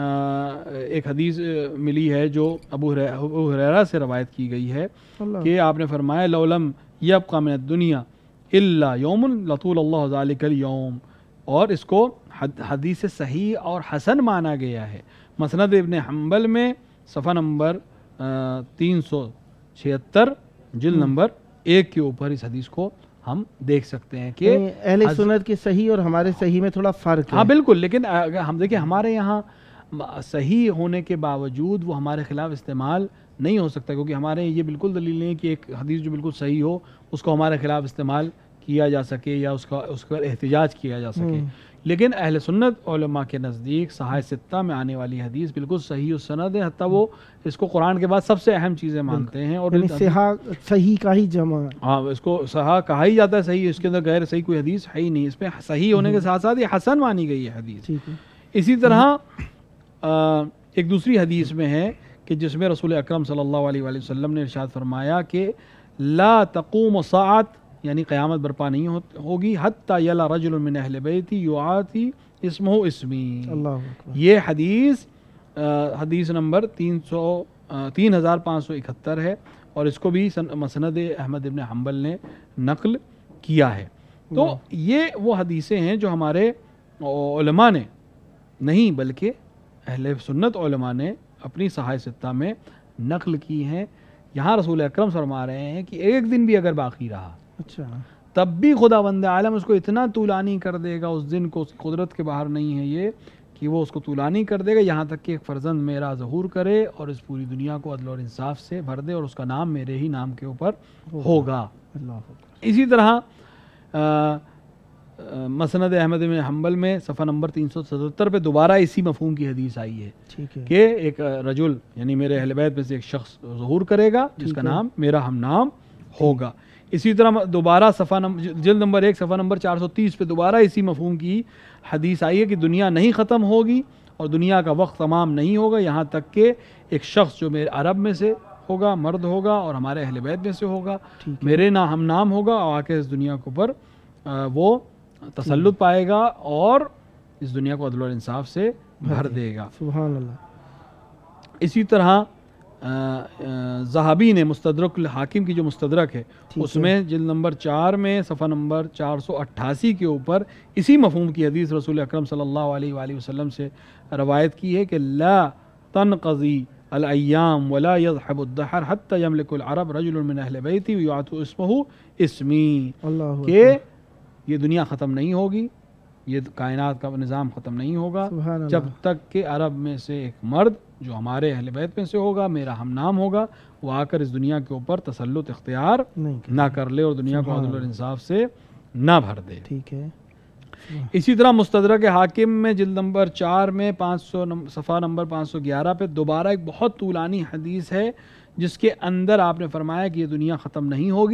ایک حدیث ملی ہے جو ابو ہریرہ سے روایت کی گئی ہے اللہ کہ آپ نے فرمایا لولم یبقى من الدنیا الا یوم لطول اللہ ذالک اليوم، اور اس کو حدیث صحیح اور حسن مانا گیا ہے. مسند ابن حنبل میں صفحہ نمبر تین سو چھہتر جلد نمبر ایک کے اوپر اس حدیث کو ہم دیکھ سکتے ہیں کہ یعنی اہل سنت کے صحیح اور ہمارے صحیح میں تھوڑا فرق ہے. ہاں بالکل، لیکن اگر ہم دیکھیں ہمارے یہاں صحیح ہونے کے باوجود وہ ہمارے خلاف استعمال نہیں ہو سکتا، کیونکہ ہمارے یہ بالکل دلیل نہیں ہے کہ ایک حدیث جو بالکل صحیح ہو اس کو ہمارے خلاف استعمال کیا جا سکے یا اس کا اس پر احتجاج کیا جا سکے. لیکن اہل سنت علماء کے نزدیک صحاح ستہ میں آنے والی حدیث بالکل صحیح السند ہے، حتیٰ وہ اس کو قرآن کے بعد سب سے اہم چیزیں مانتے ہیں. اور یعنی صحیح صحیح کا ہی جمع ہے. ہاں اس کو صحیح کہا ہی جاتا ہے، صحیح اس کے اندر غیر صحیح کوئی حدیث ہے ہی نہیں. اس میں صحیح ہونے کے ساتھ ساتھ یہ حسن مانی گئی ہے حدیث. ٹھیک ہے، اسی طرح ایک دوسری حدیث میں ہے کہ جس میں رسول اکرم صلی اللہ علیہ وآلہ وسلم نے ارشاد فرمایا کہ لا تقوم ساعت، یعنی قیامت برپا نہیں ہوگی حتی یلا رجل من اہل بیتی یعاتی اسمہ اسمی. اللہ اکبر. یہ حدیث حدیث نمبر تین سو تین ہزار پانچ سو اکہتر ہے اور اس کو بھی مسند احمد ابن حنبل نے نقل کیا ہے. تو یہ وہ حدیثیں ہیں جو ہمارے علماء نے نہیں بلکہ اہل سنت علماء نے اپنی صحاح ستہ میں نقل کی ہیں. یہاں رسول اکرم فرما رہے ہیں کہ ایک دن بھی اگر باقی رہا اچھا تب بھی خدا بند عالم اس کو اتنا طولانی کر دے گا، اس دن کو اس کی قدرت کے باہر نہیں ہے یہ کہ وہ اس کو طولانی کر دے گا یہاں تک کہ ایک فرزند میرا ظہور کرے اور اس پوری دنیا کو عدل اور انصاف سے بھر دے اور اس کا نام میرے ہی نام کے اوپر ہوگا. اللہ اکبر. اسی طرح مسند احمد بن حنبل میں صفحہ نمبر تین سو ستتر پہ دوبارہ اسی مفہوم کی حدیث آئی ہے ٹھیک ہے، کہ ایک رجل یعنی میرے اہل بیت میں سے ایک شخص ظہور کرے گا جس کا نام میرا ہم نام ہوگا. اسی طرح دوبارہ صفحہ جلد نمبر ایک صفحہ نمبر چار سو تیس پہ دوبارہ اسی مفہوم کی حدیث آئی ہے کہ دنیا نہیں ختم ہوگی اور دنیا کا وقت تمام نہیں ہوگا یہاں تک کہ ایک شخص جو میرے عرب میں سے ہوگا، مرد ہوگا اور ہمارے اہل بیت میں سے ہوگا، میرے نا ہم نام ہوگا اور آ کے اس دنیا کے اوپر وہ تسلط پائے گا اور اس دنیا کو عدل اور انصاف سے بھر دے گا. سبحان اللہ. اسی طرح ذہبی نے مستدرک الحاکم کی جو مستدرک ہے اس میں جلد نمبر چار میں صفحہ نمبر چار سو اٹھاسی کے اوپر اسی مفہوم کی حدیث رسول اکرم صلی اللہ علیہ وآلہ وسلم سے روایت کی ہے کہ لا تنقضی الایام ولا یذهب الدہر حتی یملک العرب رجل من اہل بیتی ویعطوا اسمہ اسمی. اللہ کہ یہ دنیا ختم نہیں ہوگی، یہ کائنات کا نظام ختم نہیں ہوگا جب تک کہ عرب میں سے ایک مرد جو ہمارے اہل بیت میں سے ہوگا، میرا ہم نام ہوگا، وہ آ کر اس دنیا کے اوپر تسلط اختیار نہ کر لے اور دنیا کو عدل اور انصاف سے نہ بھر دے. ٹھیک ہے. اسی طرح مستدرک حاکم میں جلد نمبر چار میں پانچ سو صفحہ نمبر پانچ سو گیارہ پہ دوبارہ ایک بہت طولانی حدیث ہے جس کے اندر آپ نے فرمایا کہ یہ دنیا ختم نہیں ہوگی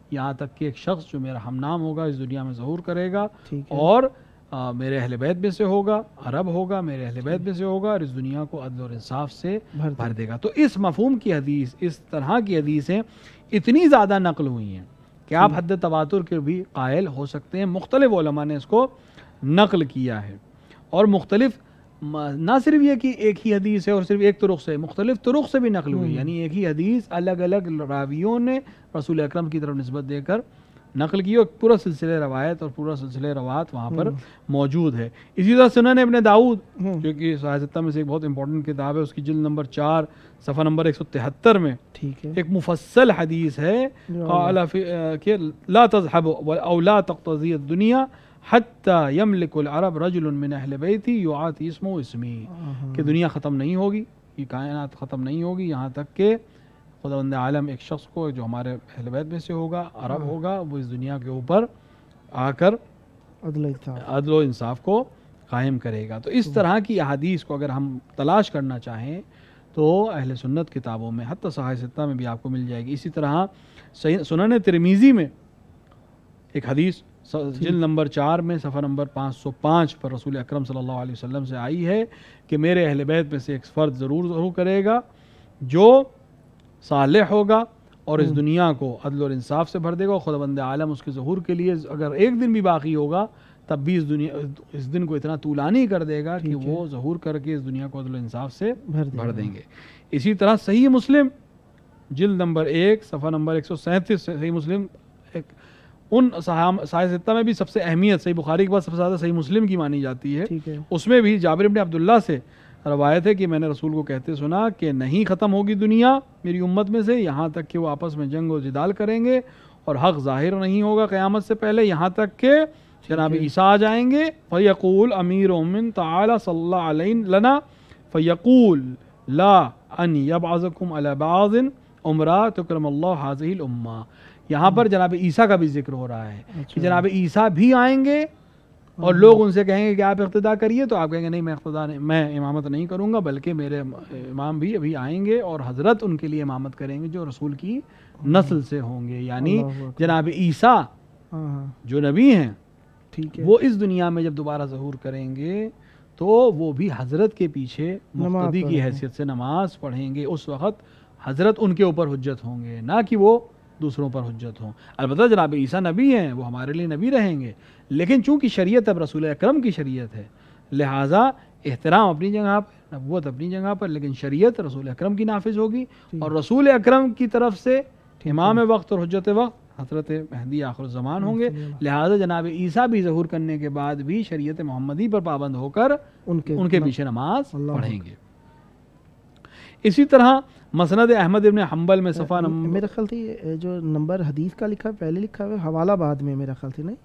یہاں تک کہ ایک شخص جو میرا ہم نام ہوگا اس دنیا میں ظہور کرے گا ٹھیک ہے اور آ, میرے اہل بیت میں سے ہوگا، عرب ہوگا، میرے اہل بیت میں سے ہوگا اور اس دنیا کو عدل اور انصاف سے بھر دے بھر دے گا۔ تو اس مفہوم کی حدیث، اس طرح کی حدیثیں اتنی زیادہ نقل ہوئی ہیں کہ آپ حد تواتر کے بھی قائل ہو سکتے ہیں۔ مختلف علماء نے اس کو نقل کیا ہے اور مختلف نہ صرف یہ کہ ایک ہی حدیث ہے اور صرف ایک طرق سے، مختلف طرق سے بھی نقل ہوئی، یعنی ایک ہی حدیث الگ الگ راویوں نے رسول اکرم کی طرف نسبت دے کر نقل کی اور پورا سلسلہ روایت اور پورا سلسلہ روایت وہاں پر موجود ہے۔ اسی طرح سنن ابن داؤد جو کہ صحیح ستہ میں سے ایک بہت امپورٹنٹ کتاب ہے، اس کی جلد نمبر چار صفحہ نمبر ایک سو تہتر میں ٹھیک ہے ایک مفصل حدیث ہے قال فی کہ لا تذهب او لا تقتضی الدنیا حتی یملک العرب رجل من اہل بیتی یعاتی اسمہ اسمی، کہ دنیا ختم نہیں ہوگی، یہ کائنات ختم نہیں ہوگی یہاں تک کہ خداوند عالم ایک شخص کو جو ہمارے اہل بیت میں سے ہوگا، عرب ہوگا، وہ اس دنیا کے اوپر آ کر عدل انصاف عدل و انصاف کو قائم کرے گا۔ تو اس طرح کی احادیث کو اگر ہم تلاش کرنا چاہیں تو اہل سنت کتابوں میں حتی صحیح ستہ میں بھی آپ کو مل جائے گی۔ اسی طرح سنن ترمذی میں ایک حدیث جلد نمبر چار میں صفحہ نمبر پانچ سو پانچ پر رسول اکرم صلی اللہ علیہ وسلم سے آئی ہے کہ میرے اہل بیت میں سے ایک فرد ضرور ضرور کرے گا جو صالح ہوگا اور اس دنیا کو عدل اور انصاف سے بھر دے گا، خداوند عالم اس کے ظہور کے لیے اگر ایک دن بھی باقی ہوگا تب بھی اس دنیا اس دن کو اتنا طولانی کر دے گا کہ وہ ظہور کر کے اس دنیا کو عدل و انصاف سے بھر دیں گے۔ اسی طرح صحیح مسلم جلد نمبر ایک صفحہ نمبر ایک سو سینتیس، صحیح مسلم ایک ان صحیح ستہ میں بھی سب سے اہمیت صحیح بخاری کے بعد سب سے زیادہ صحیح مسلم کی مانی جاتی ہے۔ اس میں بھی جابر بن عبداللہ سے روایت ہے کہ میں نے رسول کو کہتے سنا کہ نہیں ختم ہوگی دنیا میری امت میں سے یہاں تک کہ وہ آپس میں جنگ و جدال کریں گے اور حق ظاہر نہیں ہوگا قیامت سے پہلے، یہاں تک کہ جناب عیسیٰ آ جائیں گے فیقول امیر من تعالی صلی اللہ علیہ لنا فیقول لا ان یبعثکم علی بعض امراء تکرم اللہ هذه الامہ۔ یہاں پر جناب عیسیٰ کا بھی ذکر ہو رہا ہے کہ جناب عیسیٰ بھی آئیں گے اور لوگ ان سے کہیں گے کہ آپ اقتداء کریے تو آپ کہیں گے نہیں میں اقتداء نہیں، میں امامت نہیں کروں گا بلکہ میرے امام بھی ابھی آئیں گے اور حضرت ان کے لیے امامت کریں گے جو رسول کی نسل سے ہوں گے، یعنی جناب عیسیٰ جو نبی ہیں وہ اس دنیا میں جب دوبارہ ظہور کریں گے تو وہ بھی حضرت کے پیچھے مقتدی کی حیثیت سے نماز پڑھیں گے، اس وقت حضرت ان کے اوپر حجت ہوں گے نہ کہ وہ دوسروں پر حجت ہوں۔ البتہ جناب عیسیٰ نبی ہیں، وہ ہمارے لیے نبی رہیں گے، لیکن چونکہ شریعت اب رسول اکرم کی شریعت ہے لہٰذا احترام اپنی جگہ پر، نبوت اپنی جگہ پر، لیکن شریعت رسول اکرم کی نافذ ہوگی اور رسول اکرم کی طرف سے امام وقت اور حجت وقت حضرت مہدی آخر الزمان ہوں گے، لہٰذا جناب عیسیٰ بھی ظہور کرنے کے بعد بھی شریعت محمدی پر پابند ہو کر ان کے پیچھے نماز پڑھیں گے۔ اسی طرح مسند احمد ابن حنبل میں صفحہ نمبر میرا خیال تھی جو نمبر حدیث کا لکھا ہے پہلے لکھا ہے حوالہ بعد میں، میرا خیال تھی نہیں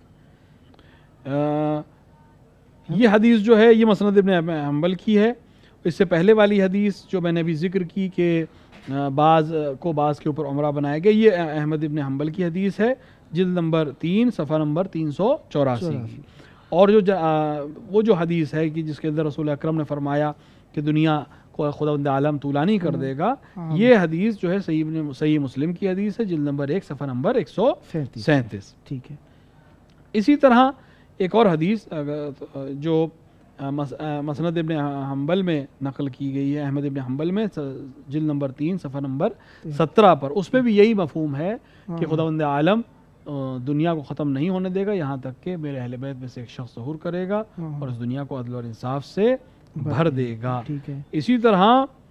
یہ حدیث جو ہے یہ مسند ابن حنبل کی ہے۔ اس سے پہلے والی حدیث جو میں نے ابھی ذکر کی کہ بعض کو بعض کے اوپر عمرہ بنایا گیا، یہ احمد ابن حنبل کی حدیث ہے جلد نمبر تین صفحہ نمبر تین سو چوراسی کی۔ اور جو وہ جو حدیث ہے کہ جس کے اندر رسول اکرم نے فرمایا کہ دنیا کو خداوند عالم طولانی کر دے گا، یہ حدیث جو ہے صحیح صحیح مسلم کی حدیث ہے جلد نمبر ایک صفحہ نمبر ایک سو سینتیس۔ ٹھیک ہے۔ اسی طرح ایک اور حدیث جو مسند ابن حنبل میں نقل کی گئی ہے احمد ابن حنبل میں جلد نمبر تین صفحہ نمبر سترہ پر، اس میں بھی یہی مفہوم ہے کہ خداوند عالم دنیا کو ختم نہیں ہونے دے گا یہاں تک کہ میرے اہل بیت میں سے ایک شخص ظہور کرے گا اور اس دنیا کو عدل اور انصاف سے بھر دے گا۔ اسی طرح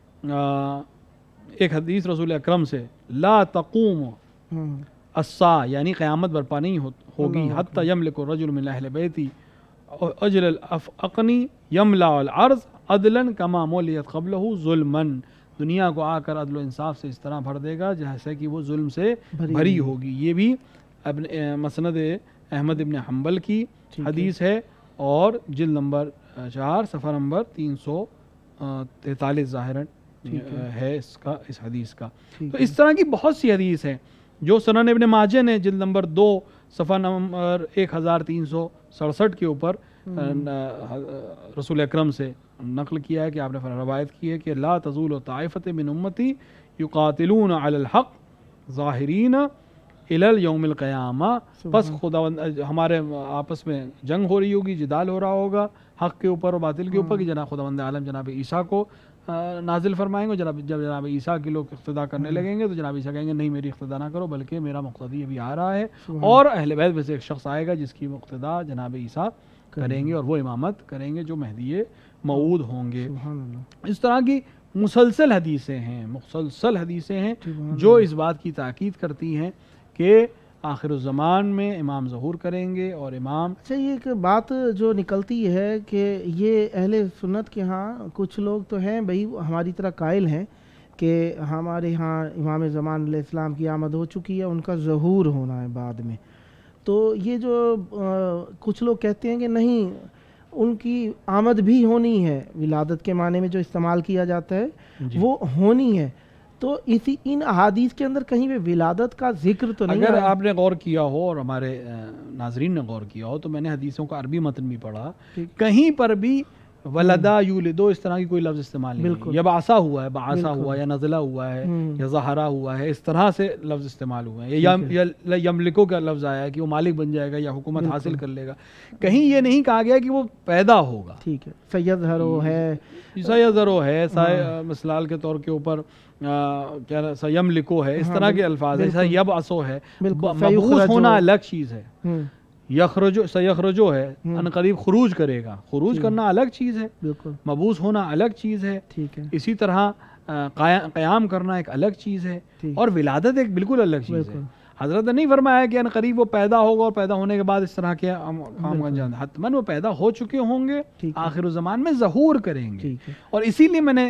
ایک حدیث رسول اکرم سے لا تقوم الساعہ یعنی قیامت برپا نہیں ہوگی حتی یملک الرجل من اہل بیتی اجل الافقنی یملا الارض عدلا کما مولیت قبلہ ظلما، دنیا کو آ کر عدل و انصاف سے اس طرح بھر دے گا جیسے کہ وہ ظلم سے بھری ہوگی۔ یہ بھی ابن مسند احمد ابن حنبل کی حدیث ہے اور جلد نمبر چار صفحہ نمبر تین سو تینتالیس ظاہراً ہے اس کا اس حدیث کا۔ تو اس طرح کی بہت سی حدیث ہیں جو سنن ابن ماجہ نے جلد نمبر دو صفحہ نمبر ایک ہزار تین سو سڑسٹھ کے اوپر رسول اکرم سے نقل کیا ہے کہ آپ نے روایت کی ہے کہ لا تزول طائفۃ من امتی یقاتلون علی الحق ظاہرین इलल यौमिल क़यामा, बस खुदा हमारे आपस में जंग हो रही होगी, जिदाल हो रहा होगा हक़ के ऊपर और बातिल के ऊपर कि जनाब खुदावंद आलम जनाब ईसा को नाजिल फरमाएंगे। जनाब जब जनाब ईसा के लोग इक़्तिदा करने लगेंगे तो जनाब ईसा कहेंगे नहीं मेरी इक़्तिदा ना करो, बल्कि मेरा मुक़्तदी अभी आ रहा है और अहले बैत में से एक शख्स आएगा जिसकी मुक़्तिदा जनाब ईसा करेंगे और वो इमामत करेंगे जो महदी मऊद होंगे। इस तरह की मुसलसल हदीसें हैं, मुसलसल हदीसें हैं जो इस बात की ताकीद करती हैं कि आखिरुज़्ज़मान में इमाम ज़हूर करेंगे और इमाम। अच्छा, ये एक बात जो निकलती है कि ये अहले सुन्नत के यहाँ कुछ लोग तो हैं भाई हमारी तरह कायल हैं कि हमारे यहाँ इमाम ज़मान अलैहिस्सलाम की आमद हो चुकी है, उनका ज़हूर होना है बाद में। तो ये जो आ, कुछ लोग कहते हैं कि नहीं, उनकी आमद भी होनी है, विलादत के माने में जो इस्तेमाल किया जाता है वो होनी है। तो इसी इन अहादीस के अंदर कहीं पे विलादत का जिक्र तो नहीं। अगर आपने गौर किया हो और हमारे नाजरीन ने गौर किया हो तो मैंने हदीसों का अरबी मतन भी पढ़ा, कहीं पर भी वलदा यूलिदो इस तरह की कोई लफ्ज़ इस्तेमाल नहीं, या बासा हुआ है, बासा हुआ या नज़ला हुआ है या ज़हरा हुआ है, इस तरह से लफ्ज़ इस्तेमाल हुए हैं। या यम, यमलिको का लफ्ज़ आया है कि वो मालिक बन जाएगा या हुकूमत हासिल कर लेगा। कहीं ये नहीं कहा गया कि वो पैदा होगा। ठीक है, सैयद हरो है, सैयद हरो है, मिसाल के तौर के ऊपर क्या सयम लिको है, इस तरह के अल्फाज है। यब असो है, मबूस होना अलग चीज़ है। यखरजो सयखरजो है, अनकरीब खुरूज करेगा, खुरूज करना अलग चीज़ है, मबूस होना अलग चीज़ है। ठीक है, इसी तरह क़याम करना एक अलग चीज़ है और विलादत एक बिल्कुल अलग चीज़ है। हज़रत ने नहीं फरमाया कि अनकरीब वो पैदा होगा और पैदा होने के बाद इस तरह के काम अंजाम, हतमन वो पैदा हो चुके होंगे, आखिरुज़्ज़मान में ज़हूर करेंगे। और इसीलिए मैंने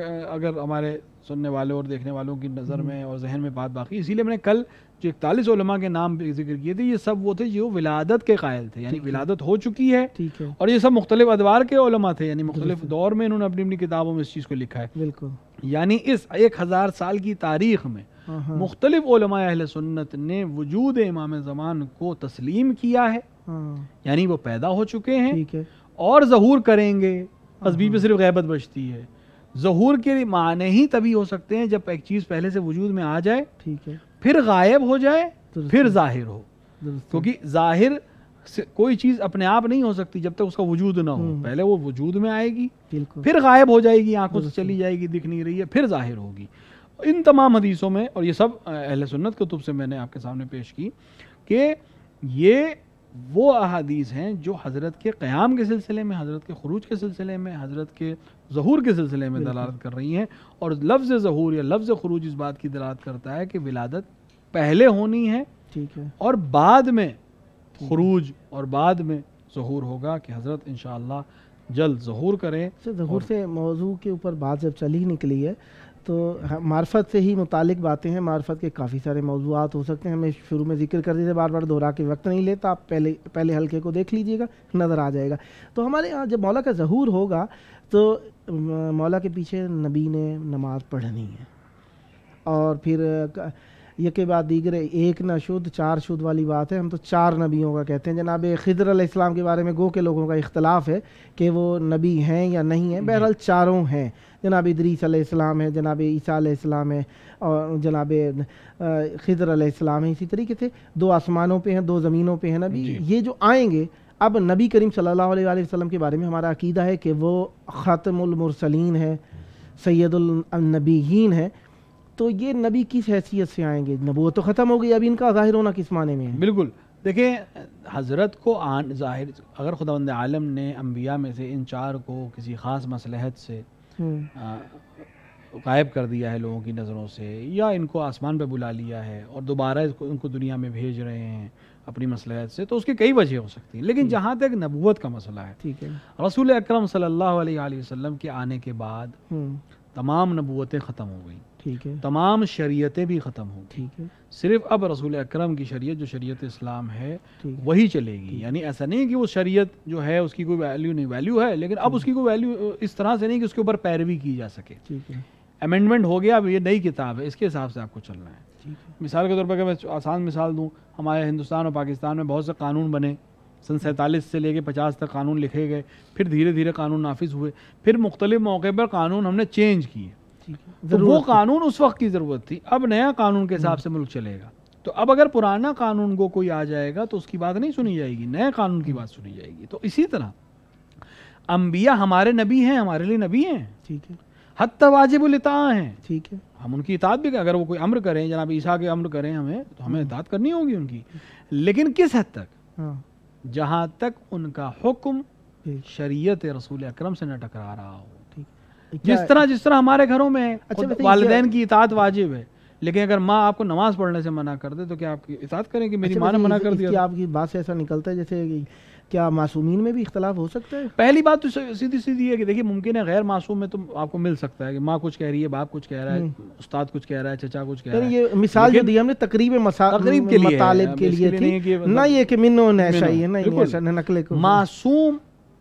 अगर हमारे सुनने वालों और देखने वालों की नज़र में और जहन में बात बाकी, इसीलिए मैंने कल जो इकतालीस उलमा के नाम जिक्र किए थे, ये सब वो थे जो विलादत के कायल थे, यानी विलादत हो चुकी है। ठीक है, और ये सब मुख्तलिफ अदवार के उलमा थे, यानी मुख्तलिफ दौर में इन्होंने अपनी अपनी किताबों में इस चीज़ को लिखा है। बिल्कुल, यानी इस एक हज़ार साल की तारीख़ में मुख्तलिफ उलमा अहले सुन्नत ने वजूद इमाम ज़मान को तस्लीम किया है, यानी वो पैदा हो चुके हैं। ठीक है, और ज़हूर करेंगे, बस बीच में सिर्फ गैबत बचती है। ज़हूर के माने ही तभी हो सकते हैं जब एक चीज़ पहले से वजूद में आ जाए, ठीक है, फिर गायब हो जाए, फिर ज़ाहिर हो। क्योंकि ज़ाहिर से कोई चीज़ अपने आप नहीं हो सकती जब तक उसका वजूद ना हो, पहले वो वजूद में आएगी, फिर गायब हो जाएगी, आंखों से चली जाएगी, दिख नहीं रही है, फिर ज़ाहिर होगी। इन तमाम हदीसों में, और ये सब अहले सुन्नत कुतुब से मैंने आपके सामने पेश की कि ये वो अहादीस हैं जो हज़रत के क़याम के सिलसिले में, हज़रत के खुरूज के सिलसिले में, हज़रत के ज़हूर के सिलसिले में दलालत कर रही हैं। और लफ्ज़ ज़हूर या लफ्ज़ खुरूज इस बात की दलालत करता है कि विलादत पहले होनी है, ठीक है, और बाद में खुरूज और बाद में ज़हूर होगा कि हज़रत इंशाअल्लाह जल्द ज़हूर करें। ज़हूर से मौजू के ऊपर बात जब चली निकली है तो मार्फत से ही मुतालिक बातें हैं। मार्फत के काफ़ी सारे मौज़ूआत हो सकते हैं, हमें शुरू में जिक्र कर दिए, बार बार दोहरा के वक्त नहीं लेता, आप पहले पहले हल्के को देख लीजिएगा, नज़र आ जाएगा। तो हमारे यहाँ जब मौला का ज़हूर होगा तो मौला के पीछे नबी ने नमाज़ पढ़नी है, और फिर ये के बाद दीगर एक न शुद्ध चार शुद्ध वाली बात है। हम तो चार नबियों का कहते हैं। जनाब खिदर अलैहिस्सलाम के बारे में गो के लोगों का इख्तलाफ है कि वो नबी हैं या नहीं हैं, बहरहाल चारों हैं। जनाब इदरीस अलैहिस्सलाम है, जनाब ईसा अलैहिस्सलाम है, और जनाब खिदर अलैहिस्सलाम है। इसी तरीके से दो आसमानों पे हैं, दो ज़मीनों पे हैं नबी, ये जो आएंगे। अब नबी करीम सल्लल्लाहु अलैहि वसल्लम के बारे में हमारा अकीदा है कि वो ख़ातमुल मुरसलीन है, सैयदुल नबीयीन है। तो ये नबी किस हैसियत से आएंगे? नबूवत तो ख़त्म हो गई, अब इनका ज़ाहिर होना किस माने में है? बिल्कुल, देखिए हज़रत को आन ज़ाहिर, अगर खुदावंद आलम ने अम्बिया में से इन चार को किसी ख़ास मसलहत से गायब कर दिया है लोगों की नज़रों से, या इनको आसमान पे बुला लिया है और दोबारा इसको उनको दुनिया में भेज रहे हैं अपनी मसलहत से, तो उसकी कई वजह हो सकती हैं। लेकिन जहाँ तक नबूवत का मसला है, ठीक है, रसूल अकरम सल्लल्लाहु अलैहि वसल्लम के आने के बाद तमाम नबूवतें ख़त्म हो गई, ठीक है, तमाम शरीयतें भी ख़त्म हो गई, ठीक है, सिर्फ अब रसूल अकरम की शरीयत जो शरीयत इस्लाम है वही चलेगी। यानी ऐसा नहीं कि वो शरीयत जो है उसकी कोई वैल्यू नहीं, वैल्यू है, लेकिन अब उसकी कोई वैल्यू इस तरह से नहीं कि उसके ऊपर पैरवी की जा सके। ठीक है, अमेंडमेंट हो गया, अब ये नई किताब है, इसके हिसाब से आपको चलना है। ठीक है, मिसाल के तौर पर अगर मैं आसान मिसाल दूँ, हमारे हिंदुस्तान और पाकिस्तान में बहुत से कानून बने, सन सैंतालीस से लेके पचास तक कानून लिखे गए, फिर धीरे धीरे कानून नाफिज हुए, फिर मुख्तलिफ मौके पर कानून हमने चेंज किए। तो वो कानून उस वक्त की ज़रूरत थी, अब नया कानून के हिसाब से मुल्क चलेगा। تو اب اگر پرانا قانون کو کوئی آ جائے گا تو اس کی بات نہیں سنی جائے گی، نئے قانون کی بات سنی جائے گی. تو اسی طرح انبیاء ہمارے نبی ہیں، ہمارے لیے نبی ہیں، ٹھیک ہے، حتی واجب الاطاعہ ہیں. ٹھیک ہے، ہم ان کی اطاعت بھی کریں. اگر وہ کوئی امر کریں، جناب عیسیٰ کے امر کریں ہمیں، تو ہمیں اطاعت کرنی ہوگی ان کی، لیکن کس حد تک؟ ہاں، جہاں تک ان کا حکم ٹھیک، شریعت رسول اکرم سے نہ ٹکرا رہا ہو. ٹھیک. جس طرح جس طرح ہمارے گھروں میں ہے، اچھا خود بتائیے، والدین کی اطاعت واجب ہے، لیکن اگر ماں آپ کو نماز پڑھنے سے منع کر دے تو کیا آپ کی اطاعت کریں کہ میری اچھا ماں نے بتائیے، منع اس- کر اس دیا؟ کی آپ کی بات سے ایسا نکلتا ہے جیسے کہ کیا معصومین میں بھی اختلاف ہو سکتا ہے؟ پہلی بات تو سیدھی سیدھی ہے کہ دیکھیے ممکن ہے غیر معصوم میں تو آپ کو مل سکتا ہے کہ ماں کچھ کہہ رہی ہے، باپ کچھ کہہ رہا ہے، استاد کچھ کہہ رہا ہے، چچا کچھ کہہ رہا یعنی ہے. یہ مثال جو لیکن دی ہم نے تقریب مسا- تقریب کے لیے ہے، مطالب اب کے اس لیے کے لیے تھی، نہیں ہے کہ نہ مطلب- یہ کہ منو نیشا منو، ہی ہے، نہیں بالکل. ایسا نقلے کو. معصوم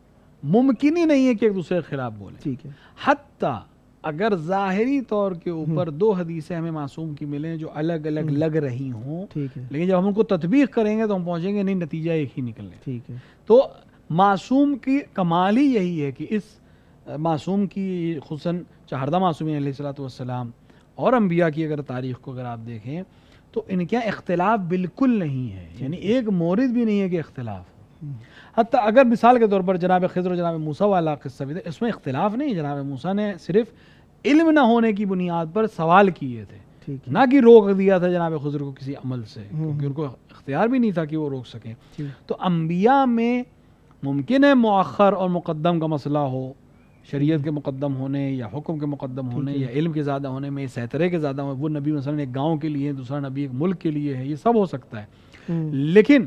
ممکن ہی نہیں ہے کہ ایک دوسرے کے خلاف بولے. ٹھیک ہے، حتی اگر ظاہری طور کے اوپر دو حدیثیں ہمیں معصوم کی ملیں جو الگ الگ لگ رہی ہوں، ٹھیک ہے، لیکن جب ہم ان کو تطبیق کریں گے تو ہم پہنچیں گے نہیں، نتیجہ ایک ہی نکلنے. ٹھیک ہے، تو معصوم کی کمال ہی یہی ہے کہ اس معصوم کی خصوصاً چہاردہ معصومین علیہ الصلوۃ والسلام اور انبیاء کی اگر تاریخ کو اگر آپ دیکھیں تو ان کے یہاں اختلاف بالکل نہیں ہے، یعنی ایک مورد بھی نہیں ہے کہ اختلاف ہو. حتیٰ اگر مثال کے طور پر جناب خضر و جناب موسیٰ والا قصہ بھی تھا، اس میں اختلاف نہیں. جناب موسیٰ نے صرف علم نہ ہونے کی بنیاد پر سوال کیے تھے، ٹھیک ہے، نہ کہ روک دیا تھا جناب خضر کو کسی عمل سے، کیونکہ ان کو اختیار بھی نہیں تھا کہ وہ روک سکیں. ٹھیک. تو انبیاء میں ممکن ہے مؤخر اور مقدم کا مسئلہ ہو، شریعت کے مقدم ہونے یا حکم کے مقدم ہونے یا علم کے زیادہ ہونے میں، سیطرے کے زیادہ ہونے. وہ نبی مثلا ایک گاؤں کے لیے، دوسرا نبی ایک ملک کے لیے ہے، یہ سب ہو سکتا ہے، ہوں، لیکن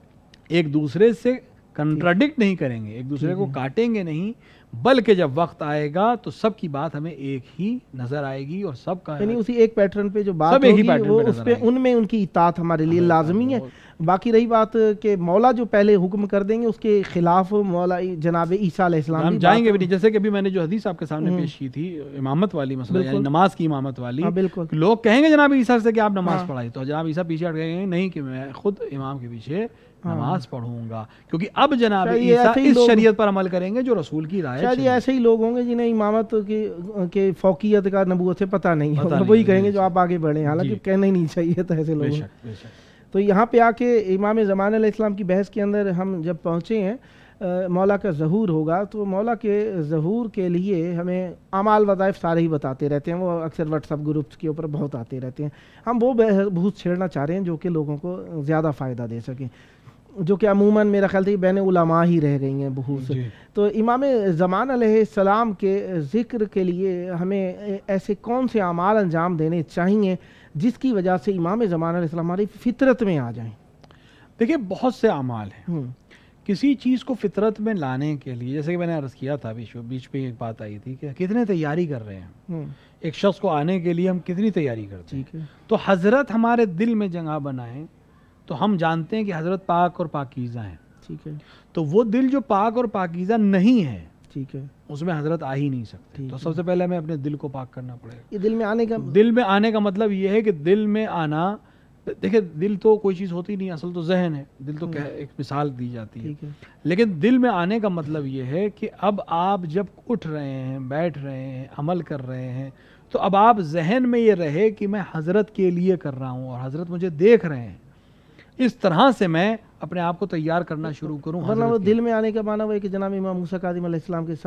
ایک دوسرے سے کنٹراڈکٹ نہیں کریں گے، ایک دوسرے کو کاٹیں گے نہیں، بلکہ جب وقت آئے گا تو سب کی بات ہمیں ایک ہی نظر آئے گی اور سب کا یعنی اسی ایک پیٹرن پہ جو بات سب ایک ہی ہوگی pattern وہ پہ اس نظر پہ آئے گی. ان میں ان کی اطاعت ہمارے لیے لازمی ہے. باقی رہی بات کہ مولا جو پہلے حکم کر دیں گے اس کے خلاف مولا جناب عیسیٰ علیہ السلام ہم بھی جائیں گے بات- بھی نہیں. جیسے کہ ابھی میں نے جو حدیث آپ کے سامنے پیش کی تھی امامت والی مسئلہ، یعنی بالکل. نماز کی امامت والی، ہاں، بالکل. لوگ کہیں گے جناب عیسیٰ سے کہ آپ نماز ہاں. پڑھائی، تو جناب عیسیٰ پیچھے ہٹ گئے نہیں کہ میں خود امام کے پیچھے ہاں. نماز پڑھوں گا، کیونکہ اب جناب شاید یہ عیسیٰ ایسے ہی اس لوگ- شریعت پر عمل کریں گے جو رسول کی رائے شاید یہ ایسے ہی لوگ ہوں گے جنہیں امامت کی کے فوقیت کا نبوت سے پتہ نہیں پتہ ہوگا، نہیں وہی ہوگا، کہیں گے جی. جو آپ آگے بڑھیں، حالانکہ جی. کہنا ہی نہیں چاہیے تھا ایسے بے لوگوں. شک بے شک. تو یہاں پہ آ کے امام زمان علیہ السلام کی بحث کے اندر ہم جب پہنچے ہیں، مولا کا ظہور ہوگا تو مولا کے ظہور کے لیے ہمیں اعمال وظائف سارے ہی بتاتے رہتے ہیں، وہ اکثر واٹس ایپ گروپس کے اوپر بہت آتے رہتے ہیں. ہم وہ بحث چھیڑنا چاہ رہے ہیں جو کہ لوگوں کو زیادہ فائدہ دے سکیں، جو کہ عموماً میرا خیال تھا کہ بین علماء ہی رہ گئی ہیں بحوث. جی. تو امام زمان علیہ السلام کے ذکر کے لیے ہمیں ایسے کون سے اعمال انجام دینے چاہیے جس کی وجہ سے امام زمان علیہ السلام ہماری فطرت میں آ جائیں؟ دیکھیے بہت سے اعمال ہیں. ہوں، کسی چیز کو فطرت میں لانے کے لیے، جیسے کہ میں نے عرض کیا تھا بیچ بیچ پہ ایک بات آئی تھی کہ کتنے تیاری کر رہے ہیں ہوں، ایک شخص کو آنے کے لیے، ہم کتنی تیاری کرتے ہیں. ٹھیک ہے، تو حضرت ہمارے دل میں جگہ بنائیں تو ہم جانتے ہیں کہ حضرت پاک اور پاکیزہ ہیں. ٹھیک ہے، تو وہ دل جو پاک اور پاکیزہ نہیں ہے ٹھیک ہے. اس میں حضرت آ ہی نہیں سکتے. ٹھیک تو ہے. سب سے پہلے ہمیں اپنے دل کو پاک کرنا پڑے گا. یہ دل میں آنے کا دل میں آنے کا مطلب یہ ہے کہ دل میں آنا، دیکھیں دل تو کوئی چیز ہوتی نہیں، اصل تو ذہن ہے. دل تو ایک مثال دی جاتی ہے، ٹھیک ہے، لیکن دل میں آنے کا مطلب یہ ہے کہ اب آپ جب اٹھ رہے ہیں، بیٹھ رہے ہیں، عمل کر رہے ہیں، تو اب آپ ذہن میں یہ رہے کہ میں حضرت کے لیے کر رہا ہوں اور حضرت مجھے دیکھ رہے ہیں. اس طرح سے میں اپنے آپ کو تیار کرنا شروع کروں. ورنہ وہ حضرت کے دل میں آنے کا معنی وہ ہے کہ جناب امام موسیٰ کاظم علیہ السلام کے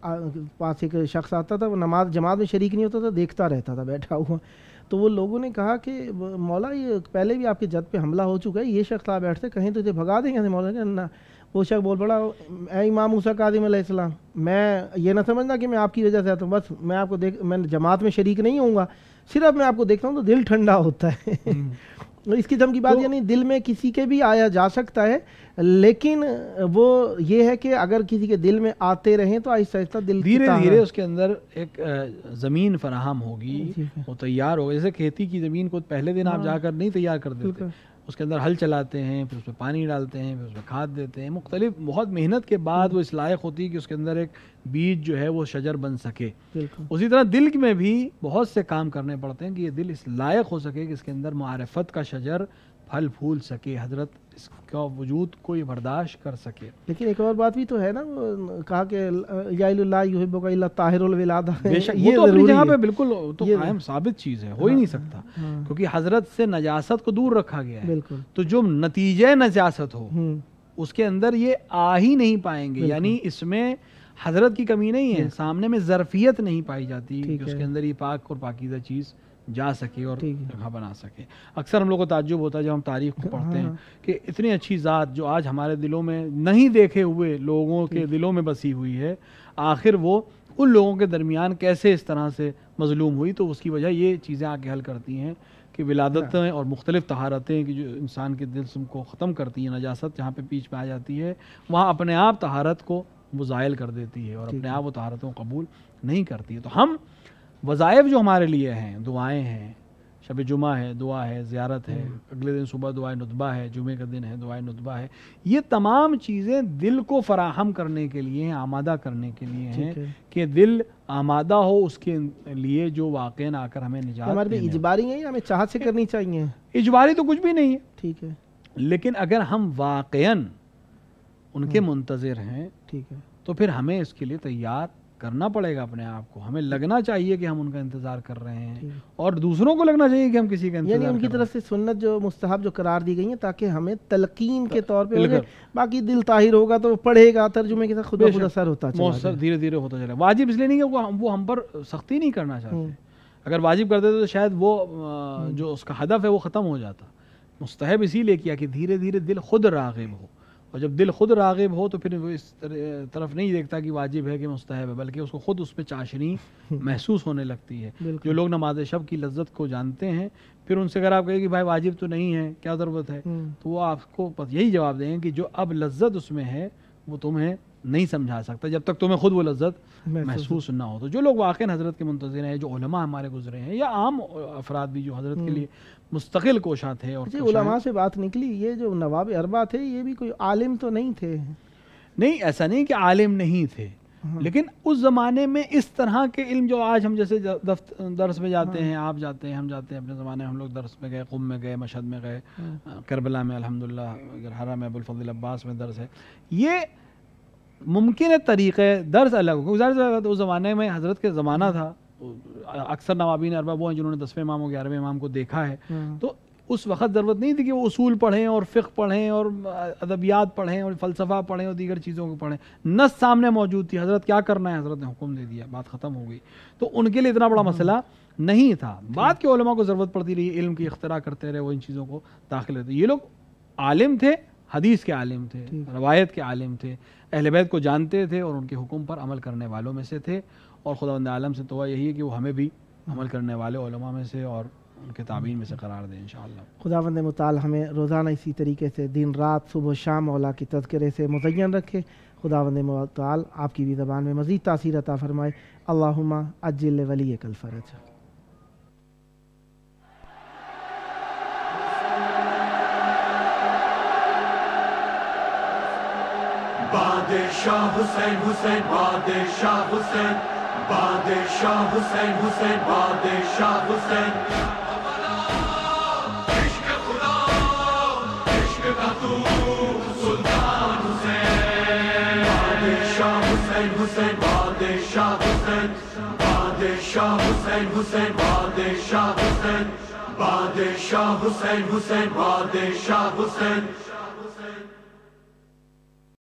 پاس ایک شخص آتا تھا، وہ نماز جماعت میں شریک نہیں ہوتا تھا، دیکھتا رہتا تھا بیٹھا ہوا. تو وہ لوگوں نے کہا کہ مولا یہ پہلے بھی آپ کے جد پہ حملہ ہو چکا ہے، یہ شخص آ بیٹھتے کہیں تو اسے بھگا دیں گے. مولا نے وہ شخص بول پڑا، اے امام موسیٰ کاظم علیہ السلام، میں یہ نہ سمجھنا کہ میں آپ کی وجہ سے آتا ہوں، بس میں آپ کو دیکھ میں جماعت میں شریک نہیں ہوں گا، صرف میں آپ کو دیکھتا ہوں تو دل ٹھنڈا ہوتا ہے. اس قسم کی بات یعنی دل میں کسی کے بھی آیا جا سکتا ہے، لیکن وہ یہ ہے کہ اگر کسی کے دل میں آتے رہیں تو آہستہ آہستہ دل دھیرے دھیرے اس کے اندر ایک زمین فراہم ہوگی، جی. وہ تیار ہوگا. جیسے کھیتی کی زمین کو پہلے دن آپ جا کر نہیں تیار کر دیتے، اس کے اندر ہل چلاتے ہیں، پھر اس میں پانی ڈالتے ہیں، پھر اس میں کھاد دیتے ہیں، مختلف بہت محنت کے بعد وہ اس لائق ہوتی ہے کہ اس کے اندر ایک بیج جو ہے وہ شجر بن سکے. اسی طرح دل میں بھی بہت سے کام کرنے پڑتے ہیں کہ یہ دل اس لائق ہو سکے کہ اس کے اندر معرفت کا شجر پھل پھول سکے، حضرت اس کا وجود کوئی برداشت کر سکے. لیکن ایک اور بات بھی تو ہے نا، وہ کہا کہ یا اللہ یحبک الا طاہر الولادہ، بے شک وہ تو اپنی جگہ پہ بالکل تو قائم ثابت چیز ہے، ہو ہی نہیں سکتا کیونکہ حضرت سے نجاست کو دور رکھا گیا ہے. بالکل. تو جو نتیجہ نجاست ہو اس کے اندر یہ آ ہی نہیں پائیں گے، یعنی اس میں حضرت کی کمی نہیں ہے، سامنے میں ظرفیت نہیں پائی جاتی کہ اس کے اندر یہ پاک اور پاکیزہ چیز جا سکے اور جگہ بنا سکے. اکثر ہم لوگ کو تعجب ہوتا ہے جب ہم تاریخ کو پڑھتے ہیں کہ اتنی اچھی ذات جو آج ہمارے دلوں میں نہیں دیکھے ہوئے لوگوں کے دلوں میں بسی ہوئی ہے، آخر وہ ان لوگوں کے درمیان کیسے اس طرح سے مظلوم ہوئی. تو اس کی وجہ یہ چیزیں آ کے حل کرتی ہیں کہ ولادتیں اور مختلف طہارتیں کہ جو انسان کے جسم کو ختم کرتی ہیں، نجاست جہاں پہ بیچ میں آ جاتی ہے وہاں اپنے آپ طہارت کو وہ زائل کر دیتی ہے اور اپنے آپ وہ طہارتوں کو قبول نہیں کرتی ہے. تو ہم وظائف جو ہمارے لیے ہیں، دعائیں ہیں، شب جمعہ ہے، دعا ہے، زیارت ہے، اگلے دن صبح دعائے ندبہ ہے، جمعے کا دن ہے دعائے ندبہ ہے، یہ تمام چیزیں دل کو فراہم کرنے کے لیے ہیں، آمادہ کرنے کے لیے ہیں کہ دل آمادہ ہو اس کے لیے جو واقعاً آ کر ہمیں نجات. ہمارے بھی اجباری ہیں یا ہمیں چاہت سے کرنی چاہیے؟ اجباری تو کچھ بھی نہیں ہے، ٹھیک ہے، لیکن اگر ہم واقعاً ان کے منتظر ہیں ٹھیک ہے، تو پھر ہمیں اس کے لیے تیار کرنا پڑے گا اپنے آپ کو. ہمیں لگنا چاہیے کہ ہم ان کا انتظار کر رہے ہیں اور دوسروں کو لگنا چاہیے کہ ہم کسی کا انتظار، یعنی ان کی طرف سے سنت جو مستحب جو قرار دی گئی ہیں تاکہ ہمیں تلقین کے طور پہ ہو جائے. باقی دل طاہر ہوگا تو وہ پڑھے گا، ترجمے کے ساتھ خود بخود اثر ہوتا چلا جائے، دھیرے دھیرے ہوتا چلا. واجب اس لیے نہیں کہ وہ ہم پر سختی نہیں کرنا چاہتے، اگر واجب کرتے تو شاید وہ جو اس کا ہدف ہے وہ ختم ہو جاتا. مستحب اسی لیے کیا کہ دھیرے دھیرے دل خود راغب ہو، اور جب دل خود راغب ہو تو پھر وہ اس طرف نہیں دیکھتا کہ واجب ہے کہ مستحب ہے، بلکہ اس کو خود اس پہ چاشنی محسوس ہونے لگتی ہے. جو لوگ نماز شب کی لذت کو جانتے ہیں پھر ان سے اگر آپ کہیں کہ بھائی واجب تو نہیں ہے، کیا ضرورت ہے، تو وہ آپ کو یہی جواب دیں گے کہ جو اب لذت اس میں ہے وہ تمہیں نہیں سمجھا سکتا جب تک تمہیں خود وہ لذت محسوس نہ ہو. تو جو لوگ واقعی حضرت کے منتظر ہیں، جو علماء ہمارے گزرے ہیں یا عام افراد بھی جو حضرت کے لیے مستقل کوشاں تھے. اور علماء سے بات نکلی، یہ جو نواب اربعہ تھے یہ بھی کوئی عالم تو نہیں تھے؟ نہیں، ایسا نہیں کہ عالم نہیں تھے، لیکن اس زمانے میں اس طرح کے علم جو آج ہم جیسے درس میں جاتے ہیں، آپ جاتے ہیں، ہم جاتے ہیں، اپنے زمانے میں ہم لوگ درس میں گئے، قم میں گئے، مشہد میں گئے، کربلا میں الحمدللہ، حرم میں ابوالفضل عباس میں درس ہے. یہ ممکن ہے طریقے درس الگ ہو. اس زمانے میں حضرت کے زمانہ تھا، اکثر نوابین اربعہ وہ ہیں جنہوں نے دسویں امام و گیارہویں امام کو دیکھا ہے. تو اس وقت ضرورت نہیں تھی کہ وہ اصول پڑھیں اور فقہ پڑھیں اور ادبیات پڑھیں اور فلسفہ پڑھیں اور دیگر چیزوں کو پڑھیں. نص سامنے موجود تھی، حضرت کیا کرنا ہے حضرت نے حکم دے دیا، بات ختم ہو گئی. تو ان کے لیے اتنا بڑا مسئلہ نہیں تھا. بعد کے علماء کو ضرورت پڑتی رہی، علم کی اختراع کرتے رہے، وہ ان چیزوں کو داخل ہوتے. یہ لوگ عالم تھے، حدیث کے عالم تھے، روایت کے عالم تھے، اہل بیت کو جانتے تھے اور ان کے حکم پر عمل کرنے والوں میں سے تھے. اور خداوند عالم سے دعا یہی ہے کہ وہ ہمیں بھی عمل کرنے والے علماء میں سے اور ان کے تابعین میں سے قرار دیں انشاءاللہ. خداوند متعال ہمیں روزانہ اسی طریقے سے دن رات صبح و شام مولا کے تذکرے سے مزین رکھے. خداوند متعال آپ کی بھی زبان میں مزید تاثیر عطا فرمائے. اللہم عجل ولیک الفرج. بادشاہ حسین حسین بادشاہ حسین بادشاہ حسین حسین بادشاہ حسین عشق خدا عشق مخدوم سلطان حسین بادشاہ حسین حسین بادشاہ حسین بادشاہ حسین حسین بادشاہ حسین بادشاہ حسین حسین بادشاہ حسین